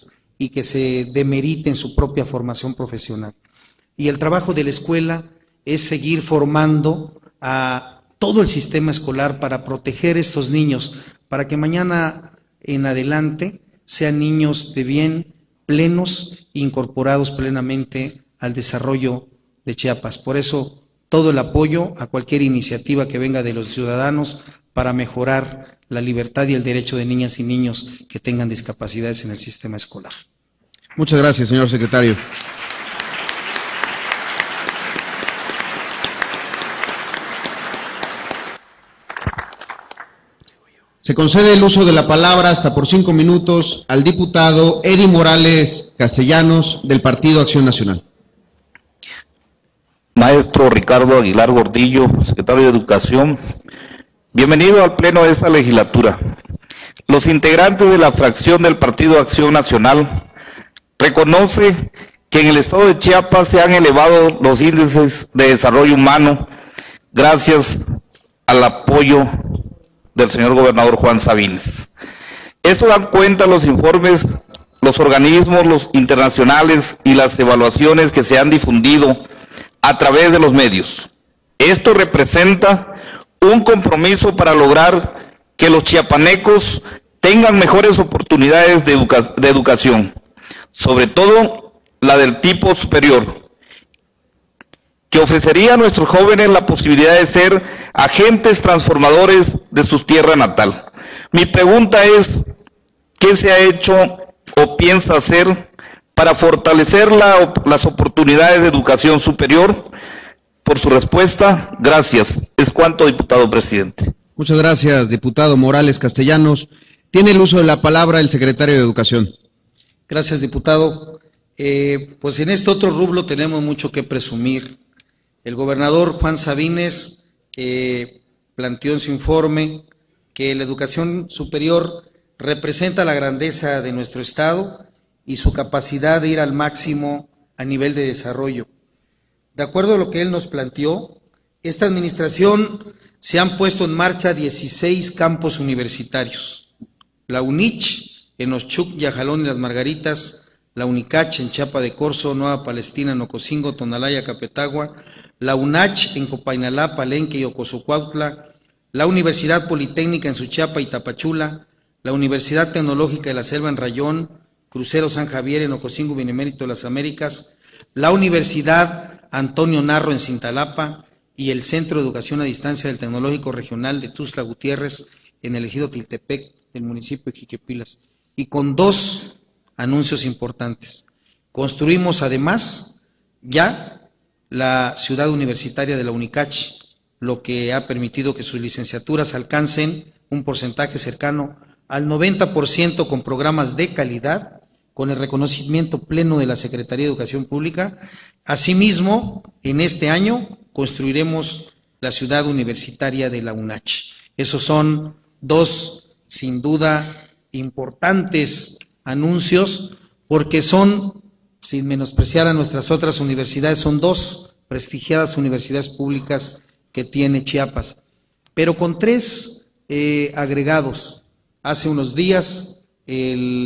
se demerite en su propia formación profesional. Y el trabajo de la escuela es seguir formando a todo el sistema escolar para proteger a estos niños, para que mañana en adelante sean niños de bien, plenos, incorporados plenamente al desarrollo de Chiapas. Por eso, todo el apoyo a cualquier iniciativa que venga de los ciudadanos para mejorar la libertad y el derecho de niñas y niños que tengan discapacidades en el sistema escolar. Muchas gracias, señor secretario. Se concede el uso de la palabra hasta por 5 minutos al diputado Edi Morales Castellanos, del Partido Acción Nacional. Maestro Ricardo Aguilar Gordillo, secretario de Educación, bienvenido al pleno de esta legislatura. Los integrantes de la fracción del Partido Acción Nacional reconoce que en el estado de Chiapas se han elevado los índices de desarrollo humano gracias al apoyo del señor gobernador Juan Sabines. Esto dan cuenta los informes, los organismos, los internacionales y las evaluaciones que se han difundido a través de los medios. Esto representa un compromiso para lograr que los chiapanecos tengan mejores oportunidades de educación, sobre todo la del tipo superior, que ofrecería a nuestros jóvenes la posibilidad de ser agentes transformadores de su tierra natal. Mi pregunta es, ¿qué se ha hecho o piensa hacer para fortalecer las oportunidades de educación superior por su respuesta. Gracias. Es cuanto, diputado presidente. Muchas gracias, diputado Morales Castellanos. Tiene el uso de la palabra el secretario de Educación. Gracias, diputado. Pues en este otro rubro tenemos mucho que presumir. El gobernador Juan Sabines planteó en su informe que la educación superior representa la grandeza de nuestro Estado y su capacidad de ir al máximo a nivel de desarrollo. De acuerdo a lo que él nos planteó, esta administración se han puesto en marcha 16 campos universitarios. La UNICH en Ochuc, Yajalón y Las Margaritas, la UNICACH en Chiapa de Corzo, Nueva Palestina, Nococingo, Tonalaya, Capetagua, la UNACH en Copainalá, Palenque y Ocosocuautla, la Universidad Politécnica en Suchiapa y Tapachula, la Universidad Tecnológica de la Selva en Rayón, Crucero San Javier en Ocosingo, Benemérito de las Américas, la Universidad Antonio Narro en Cintalapa y el Centro de Educación a Distancia del Tecnológico Regional de Tuxtla Gutiérrez en el ejido Tiltepec del municipio de Jiquepilas. Y con dos anuncios importantes. Construimos además ya la ciudad universitaria de la UNICACH, lo que ha permitido que sus licenciaturas alcancen un porcentaje cercano al 90% con programas de calidad, con el reconocimiento pleno de la Secretaría de Educación Pública. Asimismo, en este año construiremos la ciudad universitaria de la UNACH. Esos son dos, sin duda, importantes anuncios, porque son, sin menospreciar a nuestras otras universidades, son dos prestigiadas universidades públicas que tiene Chiapas, pero con tres agregados. Hace unos días el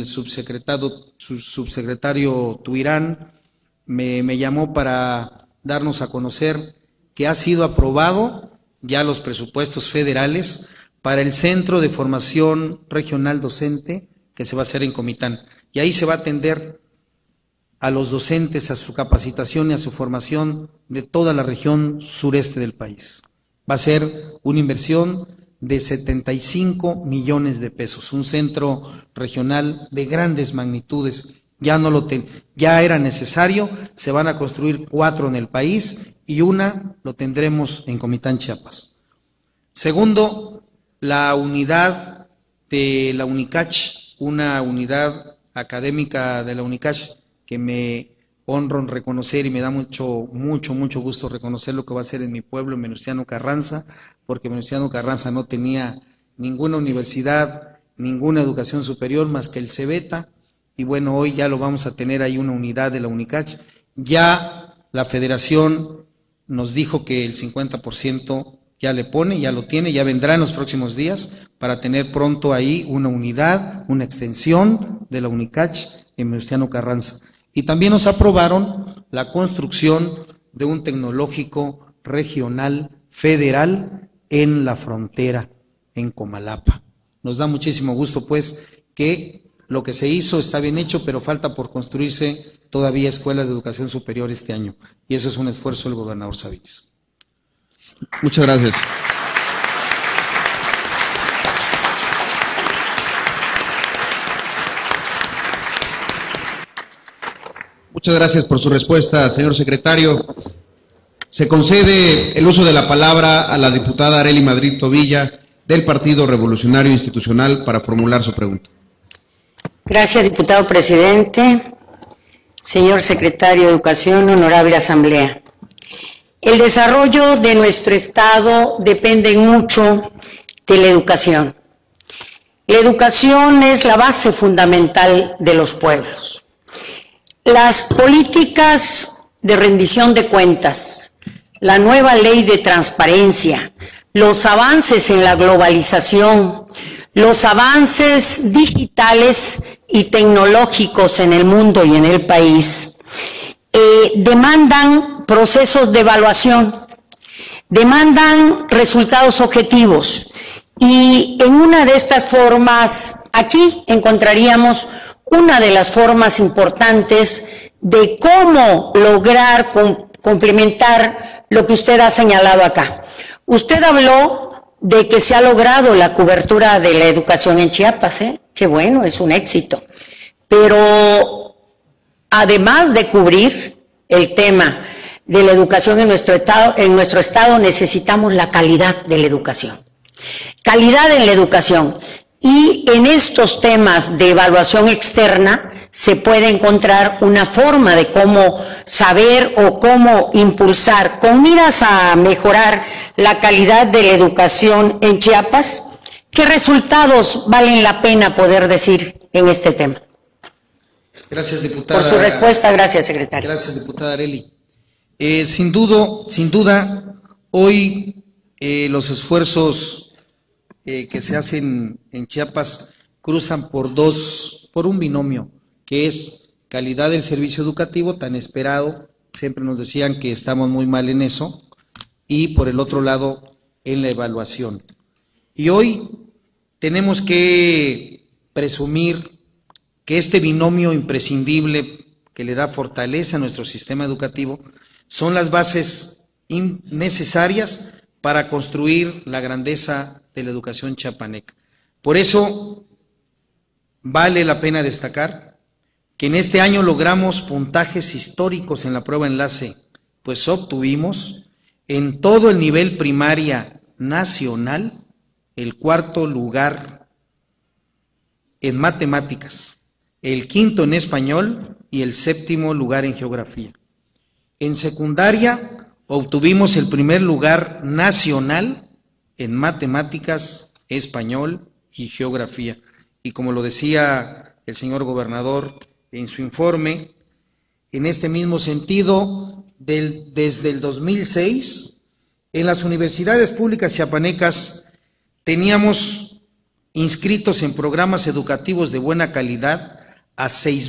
subsecretario Tuirán me llamó para darnos a conocer que ha sido aprobado ya los presupuestos federales para el Centro de Formación Regional Docente que se va a hacer en Comitán. Y ahí se va a atender a los docentes, a su capacitación y a su formación de toda la región sureste del país. Va a ser una inversión de 75 millones de pesos, un centro regional de grandes magnitudes. Ya era necesario, se van a construir 4 en el país y una lo tendremos en Comitán, Chiapas. Segundo, la unidad de la UNICACH, una unidad académica de la UNICACH que me honro en reconocer y me da mucho gusto reconocer lo que va a hacer en mi pueblo, en Venustiano Carranza, porque Venustiano Carranza no tenía ninguna universidad, ninguna educación superior más que el CEBETA, y bueno, hoy ya lo vamos a tener ahí una unidad de la UNICACH. Ya la federación nos dijo que el 50% ya le pone, ya lo tiene, ya vendrá en los próximos días para tener pronto ahí una unidad, una extensión de la UNICACH en Venustiano Carranza. Y también nos aprobaron la construcción de un tecnológico regional federal en la frontera, en Comalapa. Nos da muchísimo gusto, pues, que lo que se hizo está bien hecho, pero falta por construirse todavía escuelas de educación superior este año. Y eso es un esfuerzo del gobernador Sabines. Muchas gracias. Muchas gracias por su respuesta, señor secretario. Se concede el uso de la palabra a la diputada Arely Madrid Tobilla, del Partido Revolucionario Institucional, para formular su pregunta. Gracias, diputado presidente. Señor secretario de Educación, honorable asamblea. El desarrollo de nuestro Estado depende mucho de la educación. La educación es la base fundamental de los pueblos. Las políticas de rendición de cuentas, la nueva ley de transparencia, los avances en la globalización, los avances digitales y tecnológicos en el mundo y en el país, demandan procesos de evaluación, demandan resultados objetivos, y en una de estas formas, aquí encontraríamos una de las formas importantes de cómo lograr complementar lo que usted ha señalado acá. Usted habló de que se ha logrado la cobertura de la educación en Chiapas, qué bueno, es un éxito. Pero además de cubrir el tema de la educación en nuestro estado necesitamos la calidad de la educación. Calidad en la educación. Y en estos temas de evaluación externa se puede encontrar una forma de cómo saber o cómo impulsar con miras a mejorar la calidad de la educación en Chiapas. ¿Qué resultados valen la pena poder decir en este tema? Gracias, diputada. Por su respuesta, gracias, secretario. Gracias, diputada Arely. Sin duda, hoy los esfuerzos que se hacen en Chiapas cruzan por un binomio, que es calidad del servicio educativo tan esperado, siempre nos decían que estamos muy mal en eso, y por el otro lado, en la evaluación. Y hoy tenemos que presumir que este binomio imprescindible que le da fortaleza a nuestro sistema educativo son las bases necesarias para construir la grandeza de la educación chiapaneca. Por eso vale la pena destacar que en este año logramos puntajes históricos en la prueba enlace, pues obtuvimos en todo el nivel primaria nacional el 4º lugar en matemáticas, el 5º en español y el 7º lugar en geografía. En secundaria obtuvimos el 1er lugar nacional en matemáticas, español y geografía. Y como lo decía el señor gobernador en su informe, en este mismo sentido, desde el 2006, en las universidades públicas chiapanecas teníamos inscritos en programas educativos de buena calidad a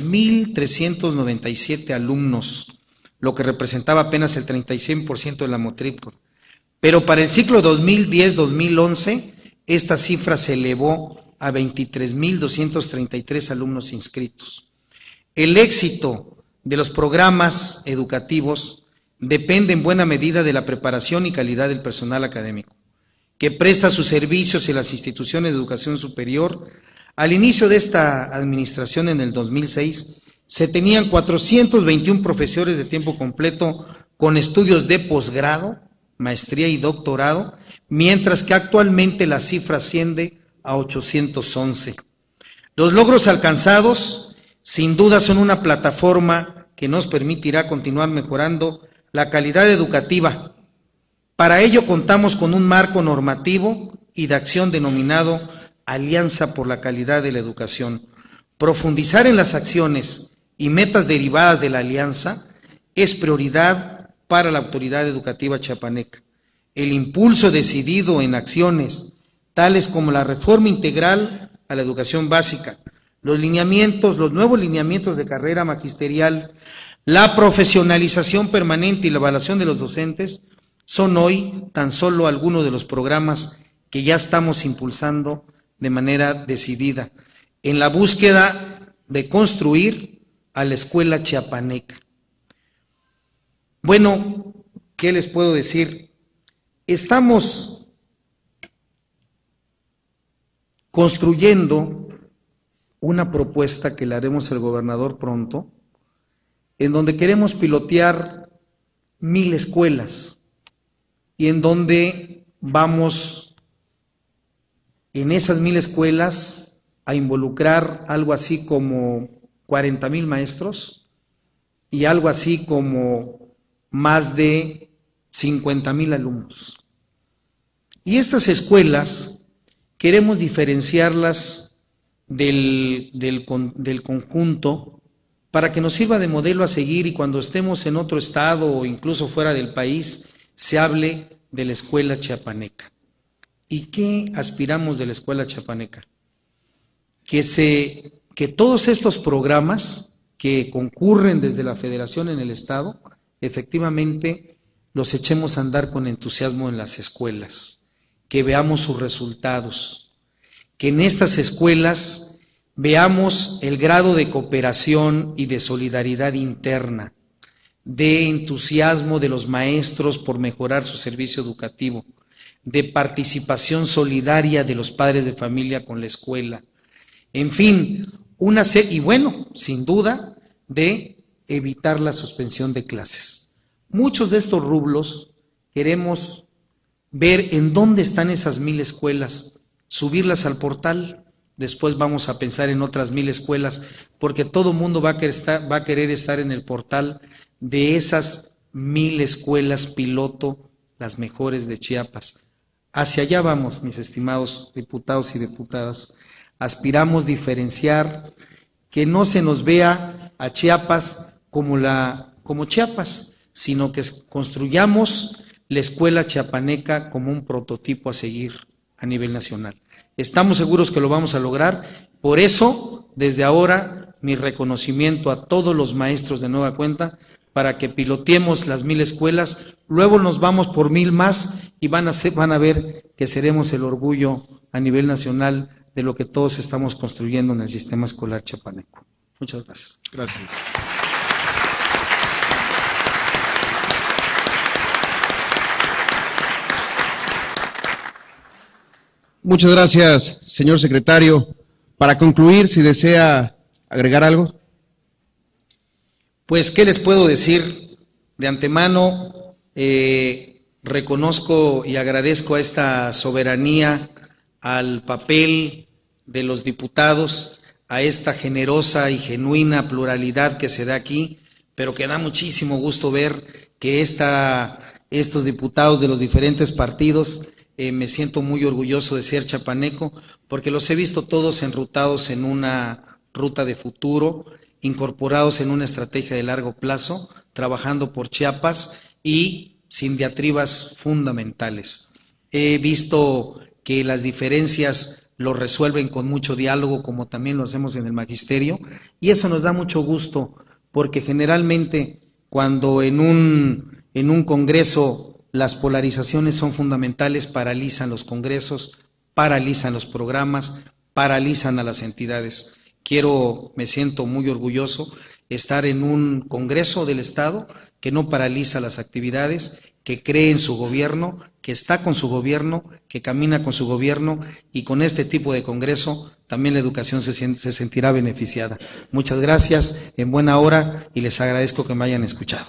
6,397 alumnos, lo que representaba apenas el 36% de la matrícula. Pero para el ciclo 2010-2011, esta cifra se elevó a 23,233 alumnos inscritos. El éxito de los programas educativos depende en buena medida de la preparación y calidad del personal académico, que presta sus servicios en las instituciones de educación superior. Al inicio de esta administración, en el 2006, se tenían 421 profesores de tiempo completo con estudios de posgrado, maestría y doctorado, mientras que actualmente la cifra asciende a 811. Los logros alcanzados, sin duda, son una plataforma que nos permitirá continuar mejorando la calidad educativa. Para ello contamos con un marco normativo y de acción denominado Alianza por la Calidad de la Educación. Profundizar en las acciones y metas derivadas de la alianza es prioridad para la autoridad educativa chiapaneca. El impulso decidido en acciones tales como la reforma integral a la educación básica, los nuevos lineamientos de carrera magisterial, la profesionalización permanente y la evaluación de los docentes, son hoy tan solo algunos de los programas que ya estamos impulsando de manera decidida en la búsqueda de construir a la escuela chiapaneca. Bueno, ¿qué les puedo decir? Estamos construyendo una propuesta que le haremos al gobernador pronto, en donde queremos pilotear 1,000 escuelas y en donde vamos en esas 1,000 escuelas a involucrar algo así como 40,000 maestros y algo así como más de 50,000 alumnos. Y estas escuelas queremos diferenciarlas del conjunto para que nos sirva de modelo a seguir y cuando estemos en otro estado o incluso fuera del país se hable de la escuela chiapaneca. ¿Y qué aspiramos de la escuela chiapaneca? Que todos estos programas que concurren desde la Federación en el Estado, efectivamente los echemos a andar con entusiasmo en las escuelas, que veamos sus resultados, que en estas escuelas veamos el grado de cooperación y de solidaridad interna, de entusiasmo de los maestros por mejorar su servicio educativo, de participación solidaria de los padres de familia con la escuela, en fin, y bueno, sin duda, de evitar la suspensión de clases. muchos de estos rublos queremos ver en dónde están esas 1000 escuelas, subirlas al portal. Después vamos a pensar en otras 1000 escuelas, porque todo mundo va a querer estar en el portal de esas 1000 escuelas piloto, las mejores de Chiapas. Hacia allá vamos, mis estimados diputados y diputadas. Aspiramos diferenciar, que no se nos vea a Chiapas como Chiapas, sino que construyamos la escuela chiapaneca como un prototipo a seguir a nivel nacional. Estamos seguros que lo vamos a lograr, por eso, desde ahora, mi reconocimiento a todos los maestros de nueva cuenta, para que piloteemos las 1000 escuelas, luego nos vamos por 1000 más y van a ver que seremos el orgullo a nivel nacional de lo que todos estamos construyendo en el sistema escolar chiapaneco. Muchas gracias. Gracias. Muchas gracias, señor secretario. Para concluir, si desea agregar algo. Pues, ¿qué les puedo decir? De antemano, reconozco y agradezco a esta soberanía, al papel de los diputados, a esta generosa y genuina pluralidad que se da aquí, pero que da muchísimo gusto ver que estos diputados de los diferentes partidos, me siento muy orgulloso de ser chapaneco, porque los he visto todos enrutados en una ruta de futuro, incorporados en una estrategia de largo plazo, trabajando por Chiapas y sin diatribas fundamentales. He visto que las diferencias lo resuelven con mucho diálogo, como también lo hacemos en el magisterio, y eso nos da mucho gusto, porque generalmente cuando en un congreso las polarizaciones son fundamentales, paralizan los congresos, paralizan los programas, paralizan a las entidades. Me siento muy orgulloso estar en un Congreso del Estado que no paraliza las actividades, que cree en su gobierno, que está con su gobierno, que camina con su gobierno, y con este tipo de Congreso también la educación se sentirá beneficiada. Muchas gracias, en buena hora, y les agradezco que me hayan escuchado.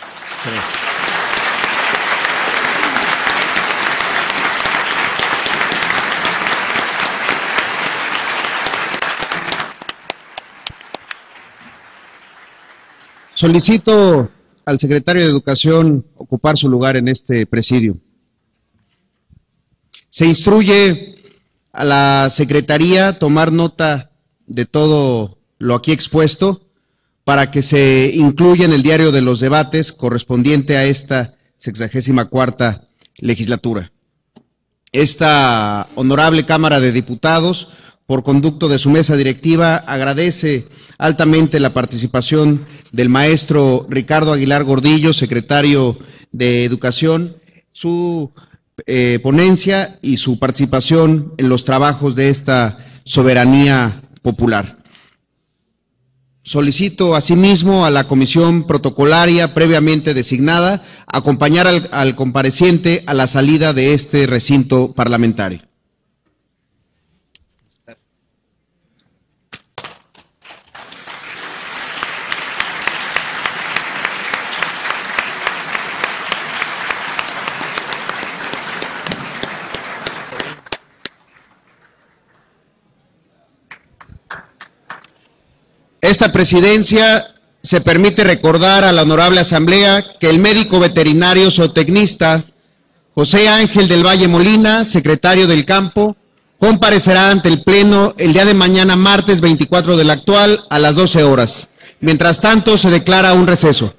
Solicito al secretario de Educación ocupar su lugar en este presidio. Se instruye a la Secretaría tomar nota de todo lo aquí expuesto para que se incluya en el diario de los debates correspondiente a esta 64ª legislatura. Esta honorable Cámara de Diputados, por conducto de su mesa directiva, agradece altamente la participación del maestro Ricardo Aguilar Gordillo, secretario de Educación, su ponencia y su participación en los trabajos de esta soberanía popular. Solicito asimismo a la comisión protocolaria previamente designada acompañar al compareciente a la salida de este recinto parlamentario. Esta presidencia se permite recordar a la honorable asamblea que el médico veterinario zootecnista José Ángel del Valle Molina, secretario del campo, comparecerá ante el Pleno el día de mañana, martes 24 del actual, a las 12 horas. Mientras tanto, se declara un receso.